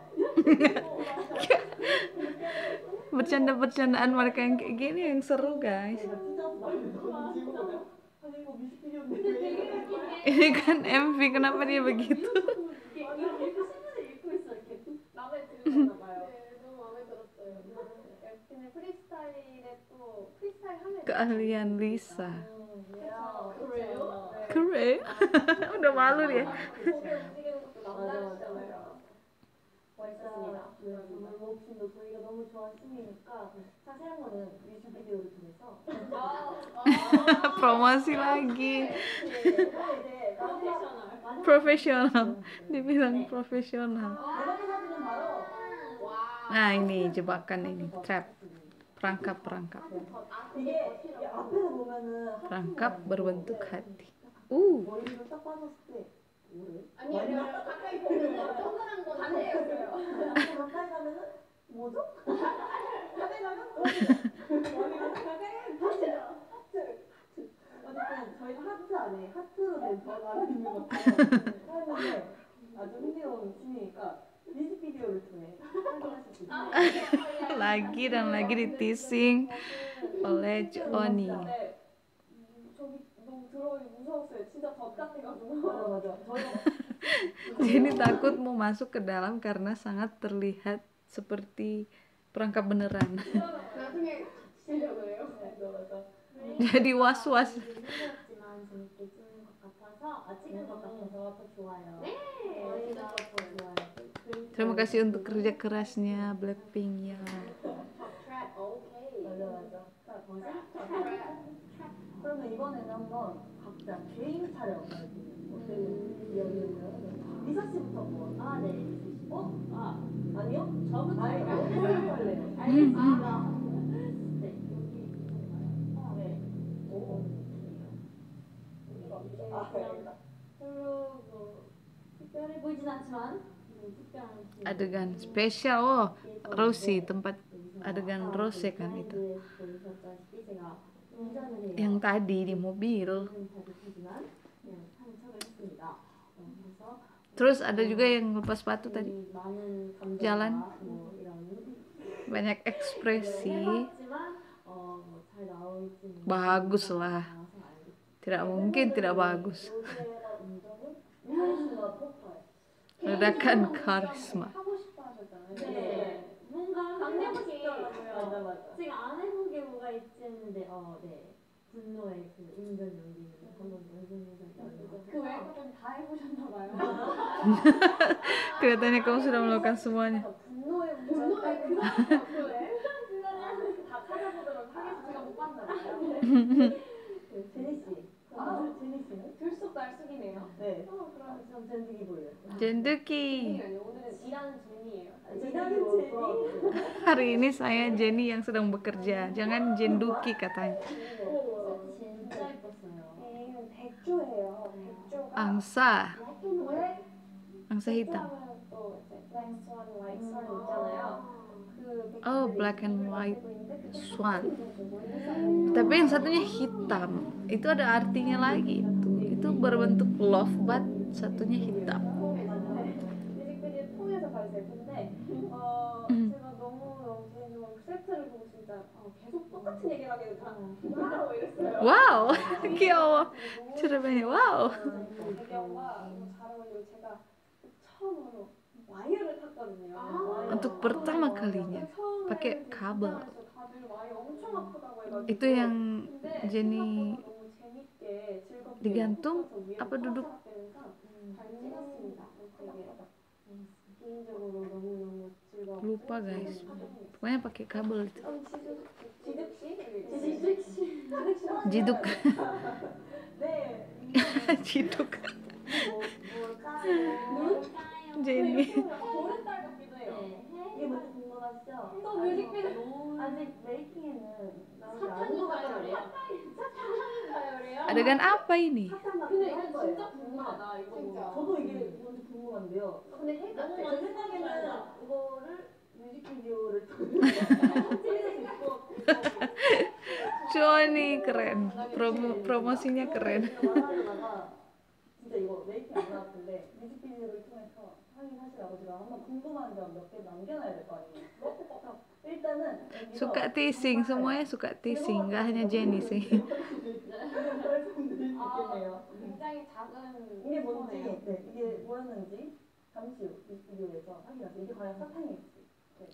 Bercanda-bercandaan mereka yang kayak gini yang seru guys. 제가 찢어서 던지고 그냥 아니 이거 뮤직비디오인데 왜 되게 이래? 웃긴 게 Ini kan MV, kenapa dia begitu? 이렇게 신문을 읽고 있어 이렇게. 마음에 들었나 봐요. 네, 너무 마음에 들었어요. 근데 프리스타일에 또 프리스타일 하면 Keahlian Lisa. 그래요? Keren. Udah malu dia. 고개 움직이는 것도 남다르시잖아요. 멋있습니다. 정말 목신도 저희가 너무 좋아하는 춤이니까 자세한 거는 뮤직비디오를 통해서 Promosi lagi. 이제 프로페셔널. Profesional. Dibilang profesional. 대박의 사진은 바로 와. Nah ini jebakan ini, trap. Perangkap-perangkap. 이게 앞에서 보면은 Perangkap berbentuk hati. 머리를 딱 빠졌을 때 뭐래? 아니요, 가까이 보면 동그란 거 반대였어요. 가까이 가면은 뭐죠? 가까이 가면 머리가 가까이 하트. 어쨌든 저희가 하트 안에 하트로 된 별 안에 있는 것처럼 하는데 아주 흥미로운 춤이니까 뮤직비디오를 통해 확인하실 수 있습니다. Lagi dan lagi di teasing oleh Johnny. 저기 너무 들어오기 무서웠어요. 진짜 덧 같아가지고. 맞아. 저희가 Jenny takut mau masuk ke dalam karena sangat terlihat seperti perangkap beneran. 나중에 치려고 해요. 맞아. Jadi was-was. 힘들었지만 재밌게 찍는 것 같아서 찍은 것 같아서 더 좋아요. 네. 저희가 더 좋아요. Terima kasih untuk kerja kerasnya Blackpink ya. 트랩 오케이. 맞아. 자, 그러면 이번에는 한번 각자 개인 촬영 어때요? 이야기해요. 리사 씨부터 뭐? 아 네. 아니요? 저부터 아니, 할까요? 할래요. 알겠습니다. 네. 네. 오. 별로 뭐 특별해 보이진 않지만 특별한 기회. Adegan spesial, oh Rosie, tempat adegan Rose kan itu. 보셨다시피 제가 운전을 해요. Yang tadi di mobil. 하지만 그냥 하는 척을 했습니다. 그래서 Terus ada juga yang lepas sepatu tadi. 많은 감정과 Jalan. 뭐 이런 Banyak ekspresi. 해봤지만 잘 나올지는 Bagus lah. Tidak mungkin tidak bagus. 카리스마 폭발. Ledakan karisma. 하고 싶어 하셨잖아요. 네. 뭔가 강력히. 맞아. 제가 안 해본 게 뭐가 있지 했는데 네. 분노의 그 운전 연기를 한번 연습해서 그 외국은 다 해보셨나 봐요. Kelihatannya kamu sudah melakukan semuanya. 분노의 분노의 운전. 다 찾아보도록 하겠습니다. 제가 못 봤나 봐요. 제니 씨. 제니 씨는? 들쑥 날쑥이네요. 네. 그럼 전 젠지기 보여요. Jenduki. 오늘은 일하는 제니예요. 일하는 제니. Hari ini saya Jenny yang sedang bekerja. Jangan Jenduki katanya. 진짜 예뻤어요. 백조예요. 백조가 Angsa. 왜 Angsa hitam. 백조하면 또 이제 black swan, white swan 있잖아요. 그 Oh, 백조들이 black and 입을 white 가지고 있는데 그게 swan. 하얀색이고 해서 Tapi yang satunya hitam. Itu ada artinya lagi itu. Itu berbentuk love but satunya hitam. 뮤직비디오 통해서 봤어요. 근데 제가 너무 개인적으로 세트를 보고 진짜 계속 똑같은 얘기를 하게 되더라. 와우 이랬어요. Wow, 귀여워. 너무 주름이 와우. 배경과 너무 잘 어울리고 제가 처음으로 와이어를 탔거든요. Untuk pertama kalinya pakai kabel. 다들 와이어 엄청 아프다고 해가지고. Itu yang 근데 Jenny 생각보다 너무 재밌게 즐겁게 digantung 펴서 위에 apa duduk? 잘 찍었습니다. 되게 개인적으로 너무너무 즐거웠고 Lupa guys. Pokoknya pakai kabel itu. 지득씨 Jiduk. 네. Jiduk. 뭘까요? Jenny. 보름달 같기도 해요. 이게 뭔지 궁금하시죠? 또 뮤직비디오 아직 메이킹에는 나오지 않은 사탕인가요, 것 그래요? 사탕인가요, 그래요? Adegan apa ini? 살짝만 근데 할 이거 거예요. 진짜 궁금하다. 이거 진짜. 저도 이게 뭔지 궁금한데요. 근데 해 너무 제 많이 생각에는 궁금하다. 이거를 뮤직비디오를 찍을 수 있고 Johnny keren. Promosinya keren. 말하려다가 진짜 이거 메이킹 안 나왔는데 뮤직비디오를 통해서 확인하시라고 제가 한번 궁금한 점 몇 개 남겨놔야 될 거 아니에요. 일단은 여기서 Suka teasing, semuanya suka teasing, nggak hanya Jenny sih. 말씀드릴 수 있겠네요. 굉장히 작은 이게 뭔지, 스포네요. 네, 이게 뭐였는지 잠시 후 뮤직비디오에서 확인하세요. 이게 과연 사탕일지. 네.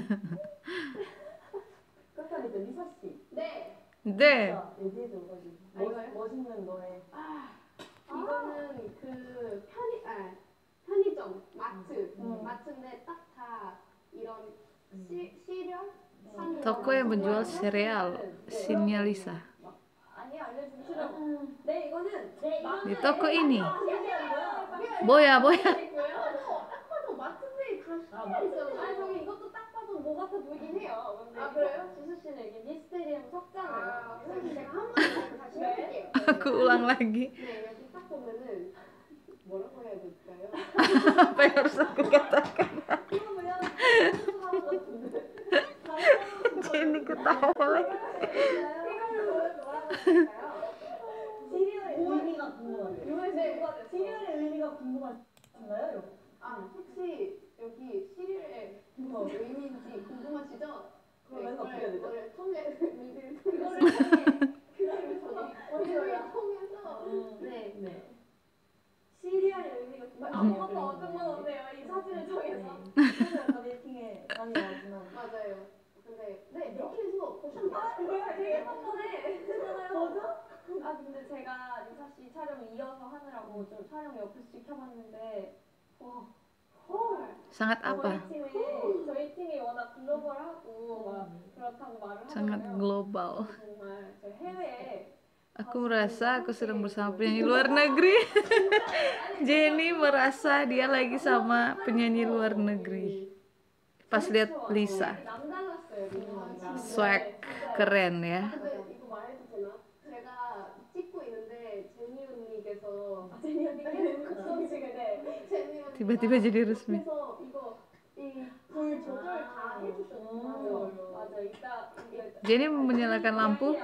끝까지 리사 씨. 네. 네. 얘기해줘 가지고 이거요? 멋있는 노래. 이거는 그 편의점 마트 마트인데 딱 다 이런 시리얼 사는 Tokonya menjual sereal, Sinnya Lisa. 아니 알려주기 싫어. 네 이거는 Di toko ini. 뭐야? Boya. 딱 봐도 마트인데 다 시리얼이잖아요. 아니 저기 이것도 딱 봐도 뭐 같아 보이긴 해요. 근데 그래요? 지수 씨는 이게 미스테리움 섞잖아요. 그래서 제가 한 번에 다시 해볼게요. Aku ulang lagi. 네 여기 딱 보면은 뭐라고 해야 될까요? Apa yang harus aku katakan? Jenny ketawa lagi. 시리얼의 의미가 궁금한데. 시리얼의 의미가 궁금하신가요? 혹시 여기 시리얼의 의미인지 궁금하시죠? 그러면 어떻게 해야 되죠? 이거를 통해 리뷰를 통해서 네. 시리얼의 의미가 궁금한데. 아무것도 어떤 건 없네요. 이 사진을 통해서. 저는 메이킹에 많이 나왔지만. 맞아요. 근데 메이킹에서 보셨나요? 뭐야 되게 한번에 뭐죠? 근데 제가 리사 씨 촬영을 이어서 하느라고 좀 촬영 옆에서 지켜봤는데 Sangat apa? 저희 팀이 워낙 글로벌하고 막 그렇다고 말을 Sangat 하잖아요. global. 정말 저희 해외에 Aku merasa aku sedang bersama penyanyi luar negeri. Jenny merasa dia lagi sama penyanyi luar negeri. Pas lihat Lisa, 남달랐어요. 리사 씨. swag keren ya. 근데 이거 말해도 되나? 제가 찍고 있는데 제니 언니께서 제니 언니께서 급성지근에 제니 언니가 Tiba-tiba jadi resmi. 그래서 이거 이불 조절 다 해주셨어요. 맞아. 이따 Jenny menyalakan lampu.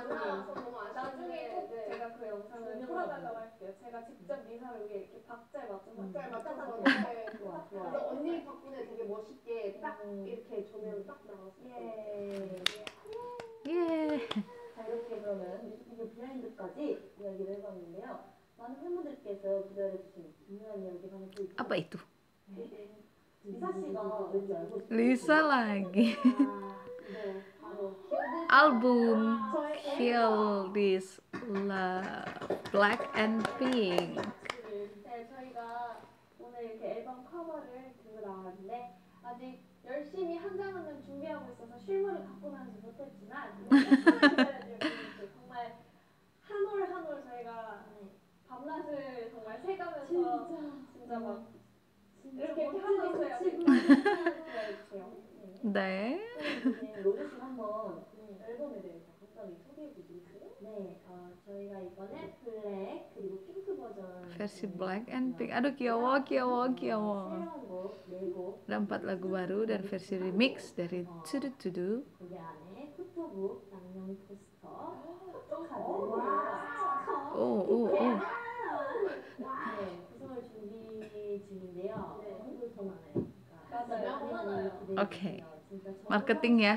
나중에 제가 그 영상을 풀어달라고 할게요. 제가 직접 리사를 위해 이렇게 박자에 맞춰서 그래서 언니 덕분에 되게 멋있게 딱 이렇게 조명 딱 나왔어요. 예. 자, 이렇게 그러면 뮤직비디오 비하인드까지 이야기를 해봤는데요. 많은 팬분들께서 기다려주신 중요한 이야기가 하나 또 있죠. Apa itu? 리사 씨가 왠지 알고 있어요. Lisa lagi. 네, 바로 Album Kill This Love, Black and Pink. 네, 저희가 오늘 이렇게 앨범 커버를 들고 나왔는데 아직 열심히 한 장 한 장 준비하고 있어서 실물을 갖고 나오지 못했지만 기다려주신 분들 정말 한 올 한 올 저희가 밤낮을 정말 새가면서 진짜 막 이렇게 하고 있어요. 네. 로즈 씨가 한번 앨범에 대해서 간단히 소개해 주시겠어요? 네, 저희가 이번에 블랙 그리고 핑크 버전 Versi black and pink. Aduh, 귀여워, 귀여워, 귀여워. 새로운 곡 4곡 Ada 4 lagu baru dan versi remix dari Tudu Tudu. 거기 안에 포토북, 양면 포스터, 포토카드, Oh, oh, oh. 네, 구성을 준비 중인데요. 네. 한국 더 많아요. 맞아요. 더 많아요. 오케이. 마케팅 ya.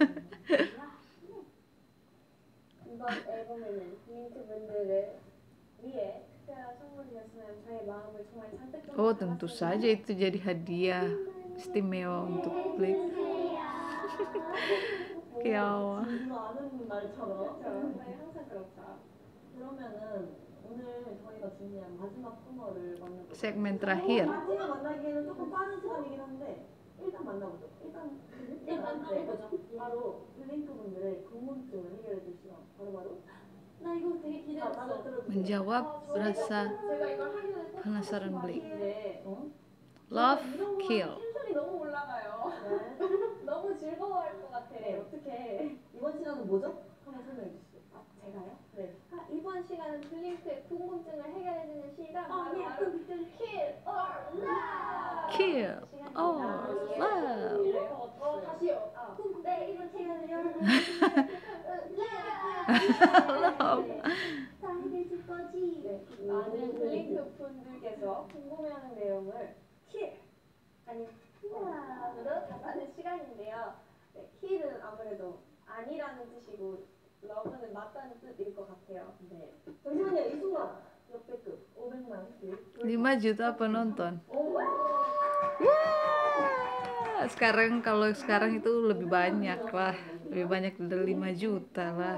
이번 앨범에는 블링크 분들을 위해 특별한 선물이었으면 저의 마음을 정말 잔뜩 좀 Oh, tentu saja itu jadi hadiah istimewa untuk Blake. 귀여워. 이거 아는 말처럼. 그렇죠. 저희 항상 그렇죠. 그러면은 오늘 저희가 준비한 마지막 코너를 만나볼게요. Segmen terakhir. 마지막 만나기에는 조금 빠른 시간이긴 한데 일단 만나보죠. 일단 만나보죠. 바로 블링크 분들의 궁금증을 해결해 줄 시간. 바로 나 이거 되게 자, 다들 기대했어. 들어주세요. Menjawab rasa 제가 이걸 하기 전에 꼭 penasaran Blake. 네. Love, kill. 텐션이 너무 올라가요. 네. 너무 즐거워할 것 같아. 네. 어떡해. 이번 시간은 뭐죠? 한번 설명해 주시죠. 제가요? 네. 이번 시간은 블링크의 궁금증을 해결해주는 시간 네, 바로 Kill or Love Kill or love. 다시요. 네, 이번 시간은 여러분 Love. 다 해결 줄 거지. 네, 많은 블링크 분들께서 궁금해하는 내용을 Kill 아니 Love으로 답하는 시간인데요. 네, Kill은 아무래도 아니라는 뜻이고 Love는 맞다는 뜻일 것 같아요. 네. 잠시만요. 이 순간 역대급 500만 뷰. 5 juta penonton. 오. Wah, sekarang kalau sekarang itu lebih banyak lah, lebih banyak dari 5 juta lah.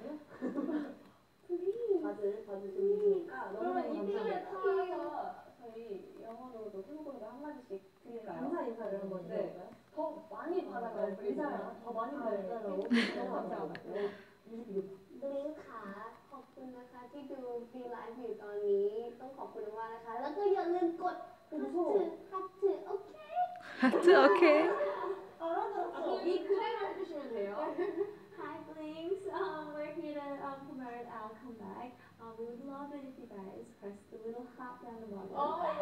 다들 봐주시니까 그러면 너무너무 이틀에 감사합니다. 타서 저희 영어로도 태국어로도 한마디씩 드릴까요? 감사 인사를 한번 네. 드릴까요? 더 많이 받아가요. 인사를 더 많이 받았다라고 너무 감사합니다. 뮤직비디오 บลิงค์ค่ะขอบคุณนะคะที่ดูฟรีไลฟ์อยู่ตอนนี้ต้องขอบคุณมากนะคะ แล้วก็อย่าลืมกดฮัทถือโอเค Hatu oke. 이 클레임 해주시면 돼요. Hi Blinks, we're here to promote our comeback. We would love it if you guys press the little heart down the bottom.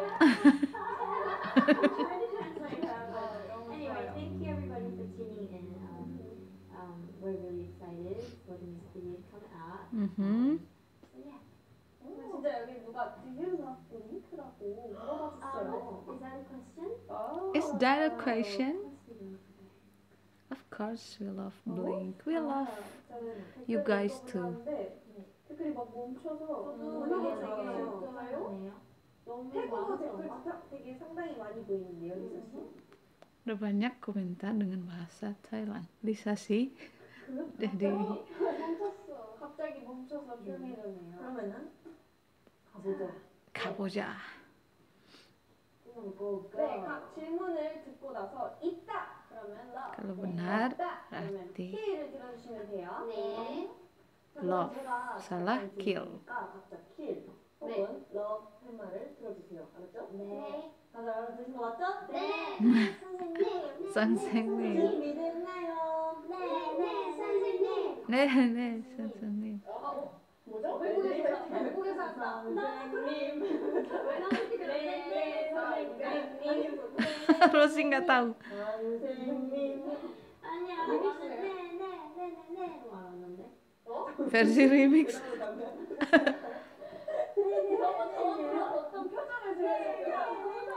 I'm trying to translate that, but anyway, thank you everybody for tuning in. We're really excited for the music video to come out. So yeah. 진짜 여기 누가 드유나 블링크라고 물어봤어요. Is that a question? Is that a question? Of course we do. Of course we love Blink. We love you guys too. 댓글이 막 멈춰서 저도 되게 이게 되게 좋아요. 너무 태국어 댓글 많아서 되게 상당히 많이 보이는데요, 리사 씨? Udah banyak komentar dengan bahasa Thailand. Lisa sih. Jadi 멈췄어. 갑자기 멈춰서 조용해졌네요. 그러면은 가보죠. 가보자. 네, 각 질문을 듣고 나서 있다. 그러면 love. Kalau benar, 없다. 그러면 berarti kill을 들어주시면 돼요. 네. love. Salah, kill. 각자 킬 네. 혹은 love 할 말을 들어주세요. 알았죠? 네. 다들 알아들으신 거 맞죠? 네. 선생님. 선생님. 선생님 믿나요? 네, 선생님. 네, 선생님. 뭐죠? 외국에서 왔다. 선생님. 네, 선생님. Rosie nggak tahu. 선생님. 아니야, 나는 네 말하는데. Versi remix. 어떤 표정을 지으세요?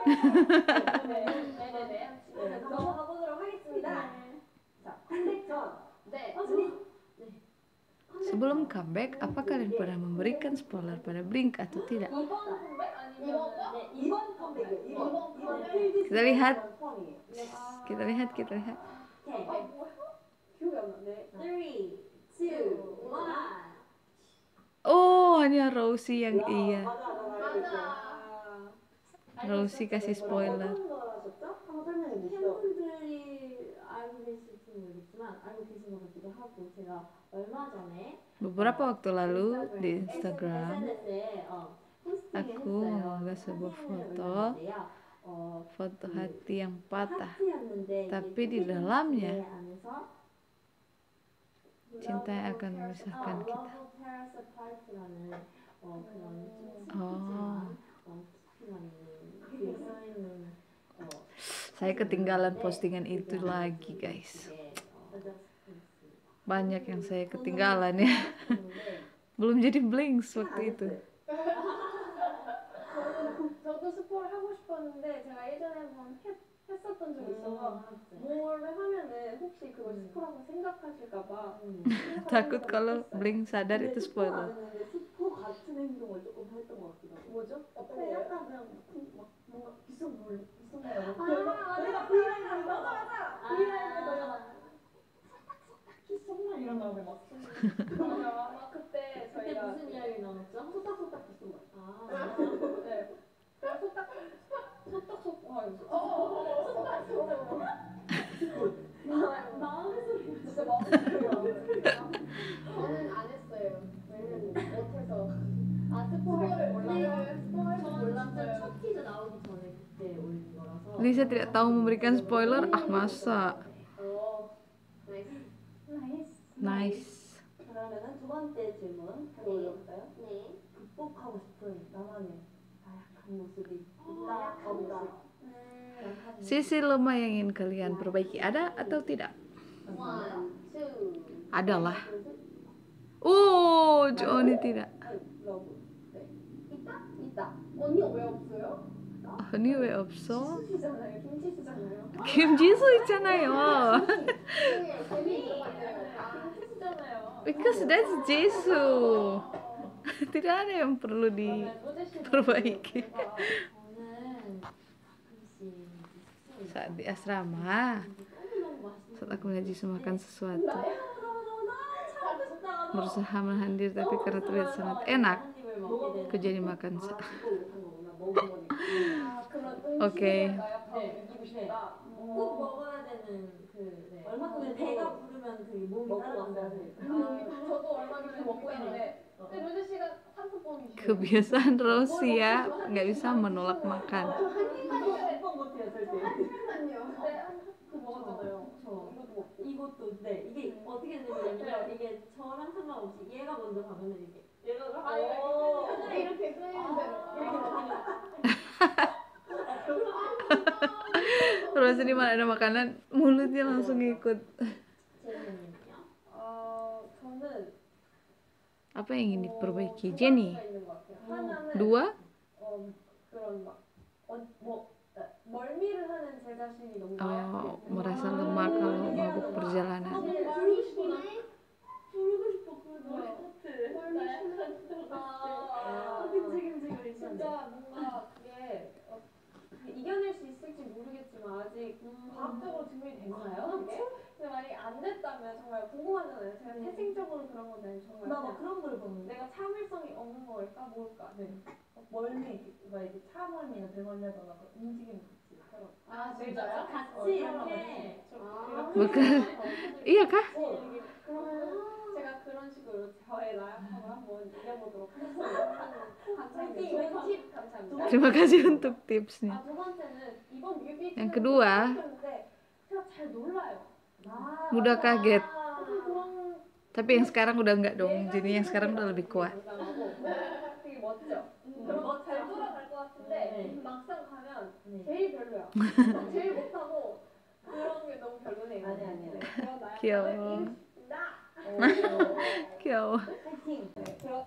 네네네. 네, 한번 가보도록 하겠습니다. 자, 컴백 전. 네. Sebelum comeback, apa kalian pernah memberikan spoiler pada Blink atau tidak? 이번 컴백 아니면 네, 이번 컴백이에요. 이번 Kita lihat. 컴이에요. Kita lihat. 오케이. 뭐야? 기억이 안 나네. 3, 2, 1. Oh, hanya Rosie yang iya. 맞아. Rosie kasih spoiler. 어떤 걸 하셨죠? 한번 설명해 주시죠. 팬분들이 알고 계실지 모르겠지만 알고 계신 것 같기도 하고 제가 얼마 전에 Beberapa waktu lalu di Instagram, SNS에 포스팅을 aku 했어요. mengunggah sebuah 사진을 foto, 올렸는데요. foto hati yang patah. 하트였는데 Tapi 이게 di dalamnya 내 안에서 cinta yang akan memisahkan kita. Love will tear us apart라는 그런 좀 Oh, 깊이가 있는 뒤에 써있는 saya ketinggalan postingan itu lagi guys. Banyak yang saya ketinggalan ya. Belum jadi blinks waktu itu. 저도 스포를 하고 싶었는데 제가 예전에 한번 했었던 적이 있어서 뭐를 하면은 혹시 그걸 스포라고 생각하실까봐 Takut kalau blink sadar itu spoiler. 스포 같은 행동을 조금 했던 것 같기도 하고. 뭐죠? 어떤 그냥 거요? 약간 그냥 막 뭔가 비성물 비성물. 맞아 브이라이브 브이라이브 너가 비성물 이런 다음에 막 맞아 막 그때 그때 저희가 무슨 이야기 나눴죠? 소딱소딱 비성물. 네 소딱 마음의 소리 진짜 마음의 소리가 저는 안 했어요. 왜냐면 못해서. 아 스포를 몰라서. 저는 진짜 첫 티저 나오기 전에 그때 올린 거라서 Lisa tidak tahu memberikan spoiler. Ah masa. 나이스. Nice. 그러면은 두 번째 질문 해볼까요? 네. 극복하고 싶은 나만의 나약한 모습이 있다 없다. Sisi lemah yang ingin kalian perbaiki ada atau tidak? 1, 2. Adalah. Oh, Johnny tidak. 러브. 네. 있다. 언니 왜 없어요? Ini 왜 없어? 수잖아요 김치수잖아요 Kim Jisoo 있잖아요. 재미. 김치수잖아요 Because that's Jisoo. Tidak ada yang perlu diperbaiki. 저는 가끔씩 Saat di asrama, saat aku melihat Jisoo makan sesuatu, berusaha menahan diri tapi karena terlihat sangat enak, aku jadi makan. 오케이. 이기고 싶다 꼭 먹어야 되는 그 얼마큼 배가 부르면 그 몸이 먹고 따라간다는 저도 얼마 전에 먹고 있는데 근데 로제 씨가 상품권이 Kebiasaan Rosie ya, nggak bisa menolak makan. 한번 못해요 절대. 그 먹었잖아요 이것도 네 이게 어떻게 되냐면 이게 저랑 상관없이 얘가 먼저 가면은 이게 얘가 이렇게 끓이는 대로 Rosie di mana ada makanan, mulutnya langsung ikut. 제이는요? 저는 Apa yang ingin diperbaiki, Jenny? 있는 것 같아요. 하나는 2? 그런 멀미를 하는 제 자신이 너무 Oh, merasa lemah kalau mabuk perjalanan. 부르고 싶긴 해. 부르고 싶어 그 노래 그치 진짜 뭔가 그게 이겨낼 수 있을지 모르겠지만 아직 과학적으로 증명이 됐나요? 그게? 근데 만약에 안 됐다면 정말 궁금하잖아요. 제가 태생적으로 그런 건지 아니면 정말 나막 그냥 그런 걸 보는데 내가 참을성이 없는 걸까 뭘까? 네. 멀미 막 이렇게 차멀미나 배멀미하거나 그 움직임 같이 서로. 아 진짜요? 같이 이렇게 Bukan. Iya kah? 그러면 제가 그런 식으로 저의 나약함을 한번 이겨보도록 하겠습니다. 감사합니다. 팁 감사합니다. Terima kasih untuk tipsnya. 두 번째는 이번 뮤비 Yang kedua, 제가 잘 놀라요. mudah kaget. 그런 Tapi yang sekarang udah enggak dong. Jadi yang sekarang udah lebih kuat. 되게 멋져. 그런 잘 돌아갈 것 같은데 막상 가면 네. 제일 별로야. 제일 못하고 그런 게 너무 별로네요. 아니야. 네, 그런 나약함을 귀여워. 이기고 싶다. 귀여워. 파이팅. 네, 그런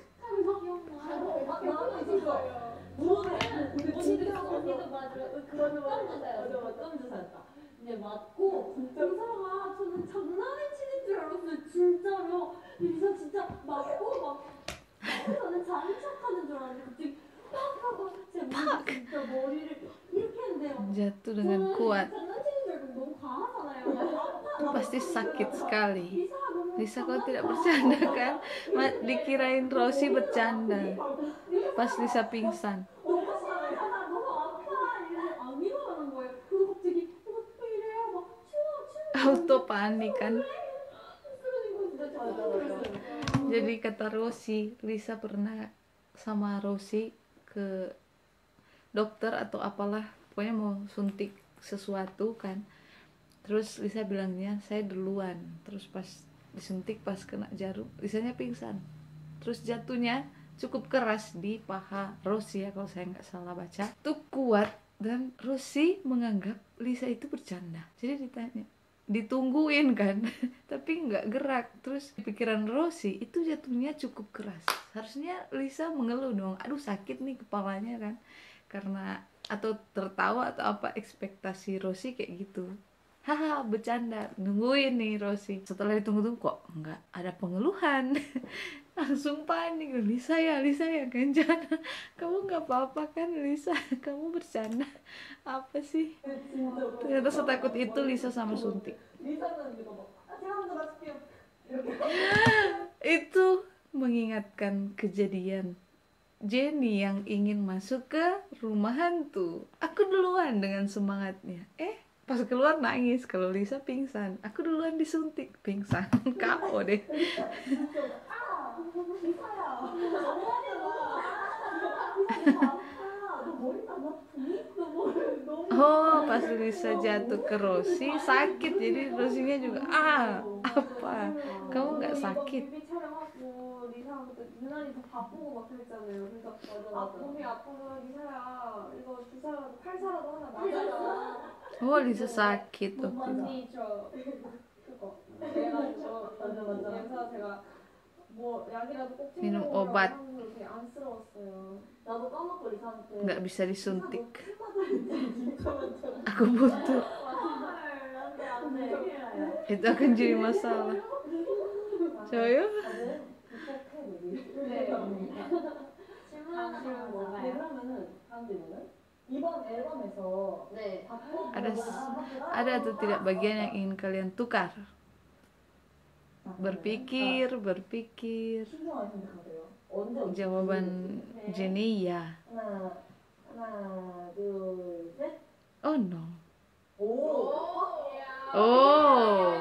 나도 있었어요. 진짜 언니도 맞아. 그런 어떤 주사였다. 근데 맞고 그 사람아 저는 장난을 치는 줄 알았어요. 진짜로. 리사 진짜 맞고 막 저는 자는 척하는 줄 알았는데 갑자기 팍 하고 제 머리 진짜 머리를 이렇게 했는데 Jatuh dengan kuat. 장난치는 줄 알고 너무 과하잖아요. Pasti sakit sekali. 리사 너무 Lisa kok tidak bercanda kan? Dikirain Rosie bercanda. Pas Lisa pingsan. 너무 심하잖아. 너무 아파. 이러는데 안 일어나는 거예요. 그리고 갑자기 왜 이래요? 막 추워. Auto panik kan. 쓰러진 거 진짜 맞아. Jadi kata Rosie, Lisa pernah sama Rosie ke dokter atau apalah, pokoknya mau suntik sesuatu kan. Terus Lisa bilangnya saya duluan. Terus pas disuntik pas kena jarum, Lisanya pingsan. Terus jatuhnya cukup keras di paha Rosie ya, kalau saya nggak salah baca. Itu kuat, dan Rosie menganggap Lisa itu bercanda. Jadi ditanya, ditungguin kan, tapi nggak gerak. Terus di pikiran Rosie itu jatuhnya cukup keras. Harusnya Lisa mengeluh dong, aduh sakit nih kepalanya kan, karena atau tertawa atau apa, ekspektasi Rosie kayak gitu. Haha, bercanda, nungguin nih Rosie. Setelah ditunggu-tunggu kok nggak ada pengeluhan. Langsung panik, Lisa ya kencana, kamu nggak apa-apa kan Lisa, kamu bercanda apa sih? Ternyata setakut itu Lisa sama suntik. Itu mengingatkan kejadian Jenny yang ingin masuk ke rumah hantu. Aku duluan dengan semangatnya, pas keluar nangis kalau Lisa pingsan. Aku duluan disuntik, pingsan. KO deh. Oh, pas Lisa jatuh ke Rosie sakit, jadi Rosinya juga apa? Kamu nggak sakit? 촬영하고 리사랑 그때 유난히 더 바쁘고 막 그랬잖아요. 그래서 몸이 아프면 리사야 이거 주사라도 팔사라도 하나 맞아라. Oh, Lisa sakit waktu itu. 먼디죠. 그거. 그래가지고 그래서 제가 뭐 약이라도 꼭 minum 챙겨오라고 obat. 하면서 되게 안쓰러웠어요. 나도 까먹고 리사한테 Nggak bisa disuntik. 진짜 많잖아. Aku butuh. 안돼. Itu akan jadi masalah. 저요? 네. 질문은 뭔가요? 그러면은 다음 질문은 이번 앨범에서 네. Ada atau tidak bagian yang ingin kalian tukar? Berpikir. 신중하게 생각하세요. 언제 Jawaban Jenny ya. 하나, 둘, 셋. Oh no. 오. Oh.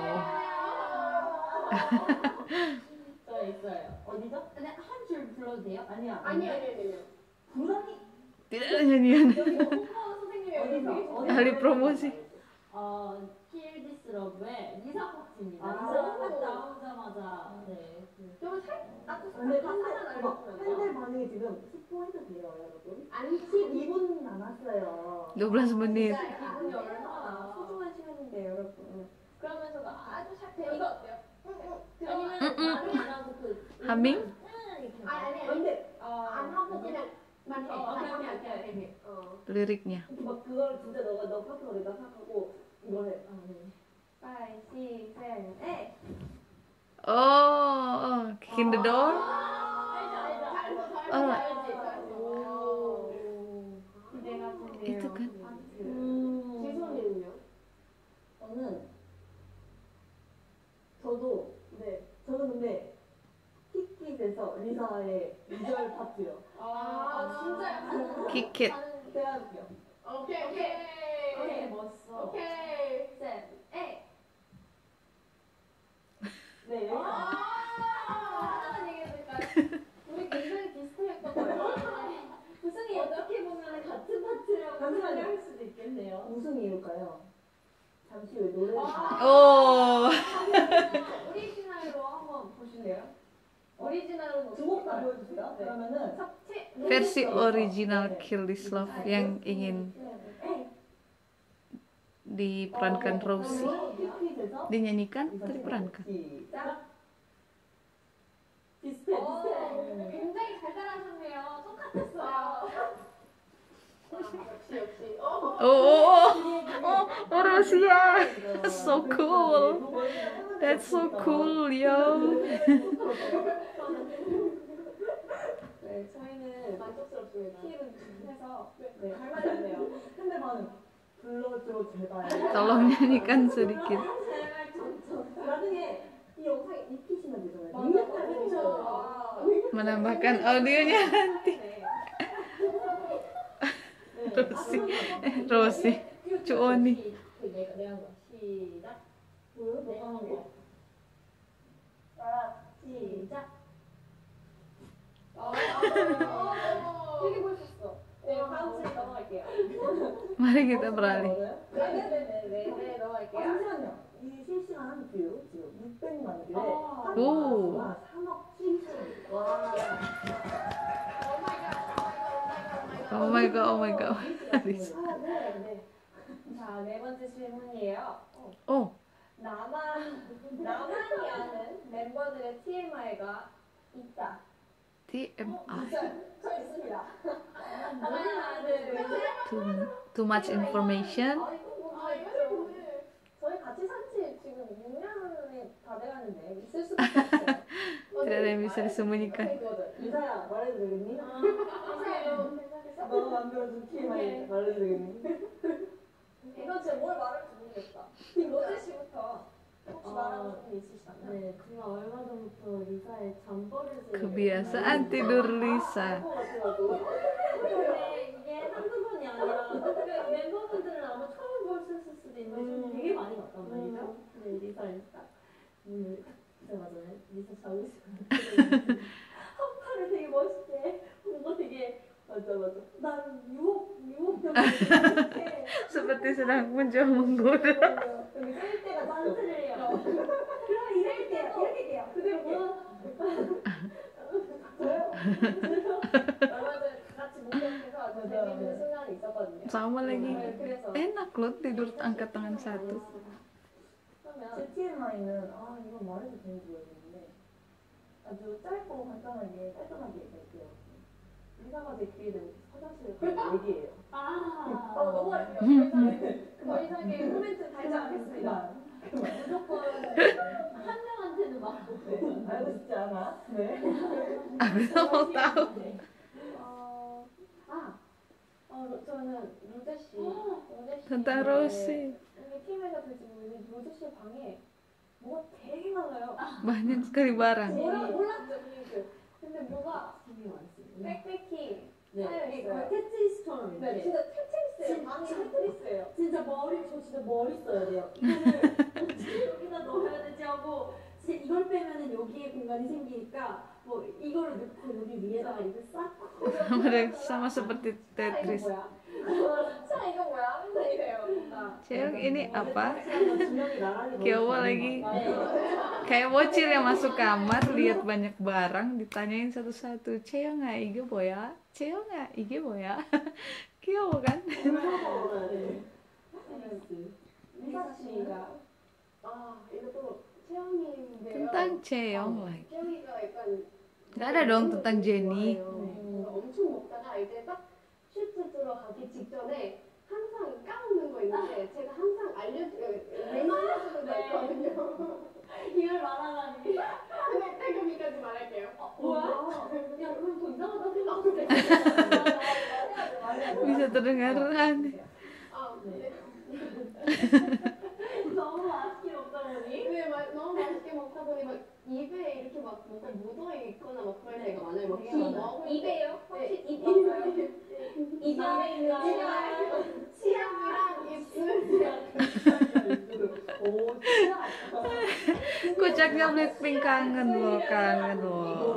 저 있어요. 어디죠? 근데 한 줄 불러도 돼요? 아니야. 아니요. 부산이 Tidak ada nyanyian. 선생님이 어디서? Ahli promosi. Kill This Love의 리사 파트입니다. 아. 리사 파트 나오자마자 네. 좀 살짝 근데 가사만 팬들 반응이 지금 스포해도 돼요, 여러분? 아니 12분 남았어요. 12 menit. 기분이 얼마나 소중한 시간인데 여러분. 그러면서도 아주 샤페 이거 어때요? 아니면 말을 안 하고 그 Humming? 이렇게 아니 근데 안 하고 그냥 만 해. 오케이. Liriknya. 막 그걸 진짜 너 파트너 내가 생각하고 이걸 해. 아, 네. 5, 6, 7, 8. Oh, kick in the door. Oh, 기대가 되네요. itu kan. 지수언니는요? 저는 근데 킥킷에서 리사의 2절 파트요. 진짜요? Kick it. 빼야할게요. 오케이. 멋있어. 오케이. 7, 8. 네, 여기까지. 하나만 얘기해도 될까요? 우리 굉장히 비슷했던 거예요. 무슨 어떻게 보면 같은 파트라고 잠시만요. 생각할 수도 있겠네요. 무슨 이유일까요? 잠시 후에 노래를 Oh. 오리지널로 한번 보실래요? 오리지널은 두곡 다 보여주세요. 그러면은 Versi original Kill This Love yang ingin diperankan Rosie. 킥킷에서 Dinyanyikan atau diperankan? 시작. 비슷해. 굉장히 잘 따라하셨네요. 똑같았어요. 역시. Oh, Rosie. So cool. That's so cool, yo. 네, 저희는 만족스럽습니다. 킬은 해서 네, 할 말이 없네요. 근데 반응 불러줘 제발. Tolong nyanyikan sedikit. 나중에 이 영상에 입히시면 되잖아요. Menambahkan audionya nanti. Rosie. Cuoni. 내가 한 거. 시작. 뭐요? 너가 하는 거? 시작. 되게 멋있어. 네, 다음 주에 넘어갈게요. Mari kita beralih. 네, 넘어갈게요. 잠시만요. 이 실시간 한 뷰 지금 600만 뷰에 오. 3억 7천. 와. Oh my god, oh my god. 네. 자, 네 번째 질문이에요. Oh, 나만이 아는 멤버들의 TMI가 있다. TMI. 저 있습니다. 하나, 둘, 셋. Too much information. 저희 같이 산지 지금 6년이 다 돼가는데 있을 수밖에 없어요. Tidak ada yang bisa disembunyikan. 이사야 말해도 되겠니? 이사야, 괜찮겠어? 너 만들어준 TMI 말해도 되겠니? 이건 제가 뭘 말할지 모르겠다. 로제 씨부터 혹시 말하고 싶은 게 있으시다면? 네, 제가 얼마 전부터 리사의 잠버릇을 Kebiasaan tidur Lisa. 근데 이게 한두 번이 아니라 그 멤버분들은 아마 처음 보셨을 수도 있는데 좀 되게 많이 봤단 말이죠. 근데 리사를 딱 오늘 제가 전에 리사 자고 있으면 한 팔을 되게 멋있게 뭔가 되게 맞아. 난 유혹적인 이렇게 Seperti sedang mencoba menggoda. 여기 셀 때가 딴스를 해요. 그러면 이럴 때 이렇게 돼요. 그리고 얼마 전에 같이 목욕해서 저 재밌는 순간이 있었거든요. Sama lagi. 네, 그래서 Enak loh tidur angkat tangan satu. 그러면 제 TMI는 이건 말해도 되는지 모르겠는데 아주 짧고 간단하게 깔끔하게 얘기할게요. 리사가 제 귀에 대고 화장실에 가서 얘기해요. 너무 어려워요. 더 이상의 코멘트 달지 않겠습니다. 무조건 한 명한테는 막 알고 싶지 않아? 네. Aku mau tahu. 저는 로제 씨. Tentang Rosie. 이게 팀에서 될지 모르겠는데 로제 씨 방에 뭐가 되게 많아요. Banyak sekali barang. 몰랐죠, 근데 뭐가 되게 많습니다. 빽빽히 네, 쌓여 이게 있어요. 거의 테트리스처럼 이렇게. 네, 진짜 테트리스예요. 방이 테트리스예요. 진짜 저 진짜 머리 써야 돼요. 이거를 여기다 넣어야 되지 하고 진짜 이걸 빼면은 여기에 공간이 생기니까 뭐 이거를 넣고 여기 위에다가 이렇게 쌓고 Mereka sama seperti Tetris. 차 이거 뭐야? 맨날 이래요. Ceyong ini apa? 분명히 나란히 Kiowa lagi. Kayak bocil yang masuk kamar lihat banyak barang ditanyain satu-satu. Ceyong nggak 이게 뭐야? Ceyong nggak 이게 뭐야? Kiowa kan? 리사 씨가 이것도 채영이인데요. Tentang Ceyong lagi. 채영이가 약간 Nggak ada dong tentang Jenny. 엄청 먹다가 이제 딱 슈트 들어가기 직전에 항상 까먹는 거 있는데 제가 항상 맹세해주는 거 있거든요. 이걸 말하다니. 여기까지 말할게요. 뭐야? 야 그럼 더 이상하다 생각해. Bisa terdengar aneh. 네. 너무 맛있게 먹다 보니. 네, 너무 맛있게 먹다 보니 막 입에 이렇게 막 뭔가 묻어 있거나 막 그럴 때가 많아요. 막 입에요? 네, 혹시 입에 있는 치약이랑 입술. Kocaknya Blackpink kangen loh, kangen loh.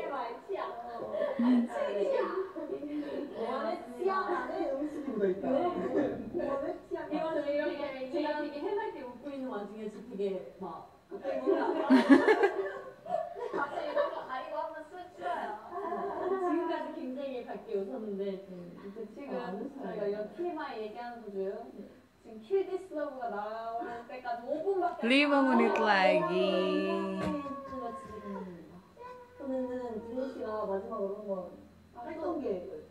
이거는 이렇게 제가 되게 해맑게 웃고 있는 와중에 저 되게 막 갑자기 이런 거 가리고 한번 쏘줘요. 지금까지 굉장히 밝게 웃었는데 지금 저희가 이런 TMI 얘기하는 도중 지금 Kill This Love가 나오는 때까지 5분밖에 5 menit lagi. 저는 준희 씨가 마지막으로 한번 활동 계획을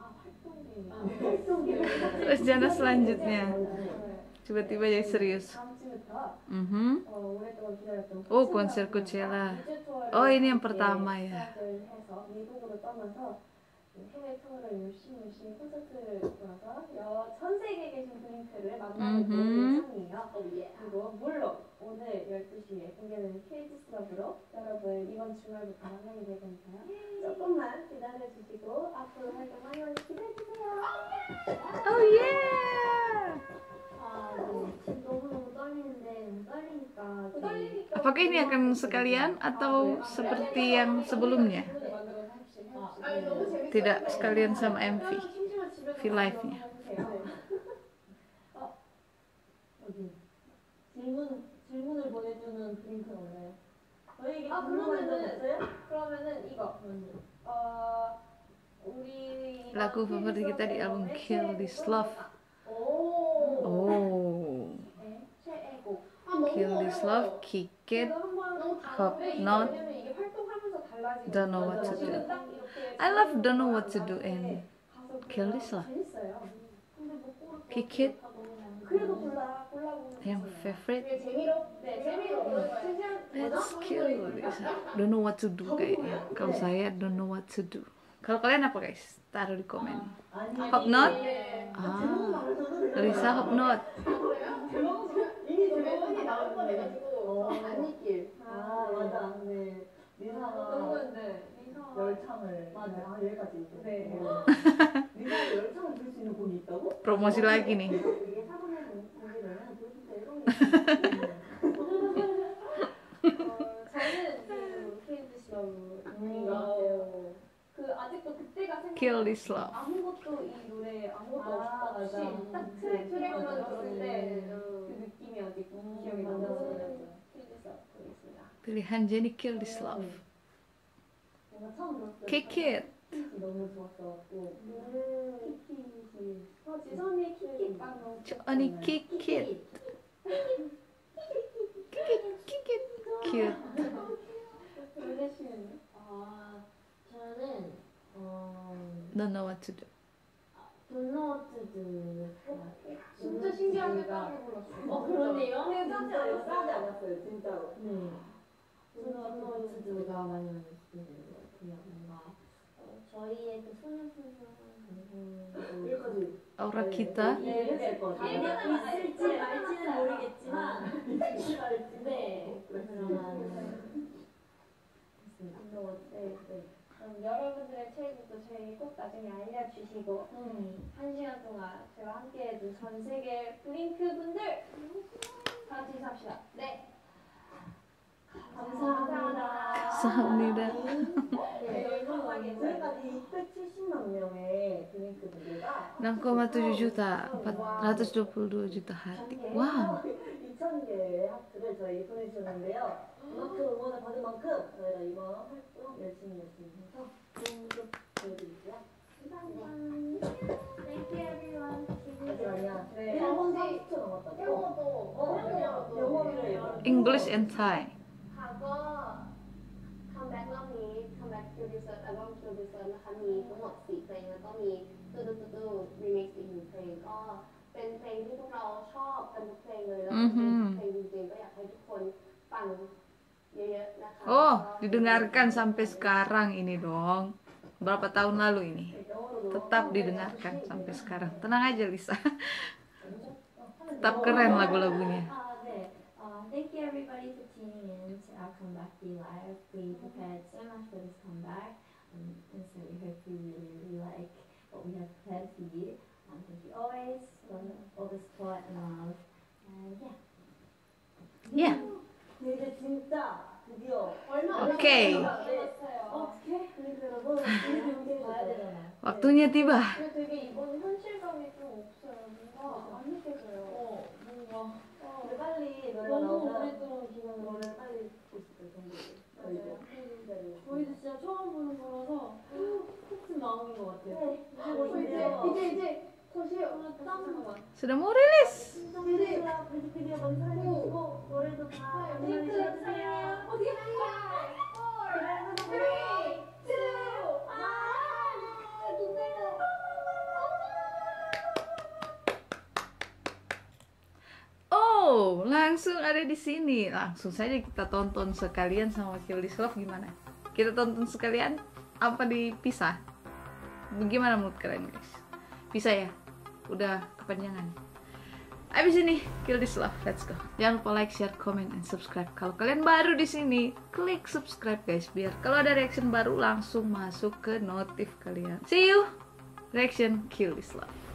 활동 계획. Rencana selanjutnya. Tiba-tiba jadi serius. 다음 주부터 오랫동안 기다렸던 Oh, konser Coachella. Oh, ini yang pertama ya. 해서 미국으로 떠나서 해외 투어를 열심히 콘서트를 돌아서 전 세계에 계신 블링크를 만나볼 예정이에요. 그리고 물론 오늘 12시에 공개되는 KGS 러브로 여러분 이번 주말부터 만나게 될 거니까요. 조금만 기다려주시고 앞으로 활동 많이 많이 기대해주세요. Oh yeah. 지금 너무너무 떨리니까 Apakah ini akan sekalian atau seperti yang sebelumnya? Tidak sekalian sama MV V-Live-nya. 질문 질문을 보내주는 드링크는 없나요? 저에게 아, 궁금한 적 그러면은- 없어요? 그러면은 이거 우리 Lagu favorit kita di album Kill This Love. 오. Oh, 최애곡. Kill This Love, Kick It, Hope Not, 왜냐면 이게 활동하면서 달라지고. Don't Know What to Do. 지금 딱 이렇게 I love Don't Know What to Do and 가서 Kill This Love. 재밌어요. 근데 뭐 고를 Kick It, 그래도 골라보면 yang favorite. 그게 재미로? 네, 재미로 고른 거예요. Let's kill this. Don't know what to do kayaknya. Kalau saya don't know what to do. Kalau kalian apa guys? Taruh di komen. 아니. Hope not? 네. Ah, Lisa hope not. 이미 대본이 나올 뻔해가지고 안 읽길. 아 맞아. 네. 리사가 그런데 리사 열창을 맞아. 여기까지 이제. 네. 리사가 열창을 들 수 있는 곡이 있다고? Promosi lagi nih. 이게 사전에 공개되면 도대체 이런 게 저는 그 킬디스 러브인 것 같아요. 그 아직도 그때가 생각. Kill This Love. 아무것도 이 노래 아무것도 아, 없이 맞아. 딱 트랙만 들었을 때 음. 그 느낌이 아직 기억이 맞아, 나서 맞아. 킬디스 러브 보겠습니다. Pilihan Jenny Kill This Love. 내가 처음 들었을 때 Kick It. 킥이 너무 좋았어갖고 킥이 지선이 킥킥 너무 저 언니 Kick It. Kick It. Cute. 놀래시는. 저는 Don't know what to do. 돈노트드 진짜 신기하게 따로 불렀어요. 그러네요. 진짜 싸지 않았어요 진짜로. 네. 돈노트드가 많이 나왔는 것 같아요. 뭔가 저희의 그 소녀소녀한 여기까지 Aura kita. 이해했을 것 같아요. 있을지 말지는 모르겠지만 있을지 말지. 네. 그러면 그럼 여러분들의 체육도 저희 꼭 나중에 알려주시고 1시간 동안 저와 함께해준 전 세계 블링크 분들 다 같이 인사합시다. 네. 감사합니다. Sahamnida. 네, 열정하게 지금까지 270만 명의 블링크 분들과 6,7 juta. 422 juta hati. Wow. 2,000개의 하트를 저에게 보내주셨는데요. 이만큼 응원을 받은 만큼 저희가 이번 활동 열심히 해서 좋은 것 보여드릴게요. 감사합니다. Thank you everyone. 아직 아니야. 네. 1분 30초 남았다고. 영어도 영어를 English and Thai. ค่ะก็คัมแบ็กรอบนี้คัมแบ็กคิวดิเซอร์อัลบั้มคิวดิเซอร์นะคะมีทั้งหมด4เพลงแล้วก็มีตู้รีมิกซ์อีก1เพลงก็เป็นเพลงที่พวกเราชอบกันทุกเพลงเลยแล้วก็เป็นเพลงจริงๆก็อยากให้ทุกคนฟังเยอะๆนะคะ Oh, didengarkan sampai sekarang ini dong. Berapa tahun lalu ini? Tetap didengarkan sampai sekarang. Tenang aja Lisa. Tetap keren lagu-lagunya. 네. Thank you everybody for tuning in to our comeback day live. We prepared so much for this comeback, and so we hope you really like what we have prepared for you. Thank you always for all the support and love. And yeah. Yeah. 이제 진짜 드디어 얼마 안 오케이. 남았어요. 어떻게? 그래서 여러분 우리 봐야 되잖아. Waktunya tiba. 근데 되게 이번 현실감이 좀 없어요. 뭔가 안 느껴져요. 뭔가 근데 빨리 노래가 너무 나오면 오랫동안 기다려. 노래를 빨리 듣고 싶어요 정말. 저희도 진짜 처음 보는 거라서 같은 마음인 것 같아요. 네. 이제 도시요. 잠깐만. Sudah mau rilis. 뮤직비디오 뮤직비디오 많이 사랑해주시고 노래도 다 많이 핑크 사랑해주세요. 사랑해요. 어떻게 할까요? 4, 3, 2, 1. 기대요. Oh, langsung ada di sini. Langsung saja kita tonton sekalian sama Kill This Love gimana? Kita tonton sekalian apa dipisah? Bagaimana menurut kalian guys? Bisa ya? Udah kepanjangan. Abis ini Kill This Love, let's go. Jangan lupa like, share, comment, and subscribe. Kalau kalian baru di sini, klik subscribe guys, biar kalau ada reaction baru langsung masuk ke notif kalian. See you. Reaction Kill This Love.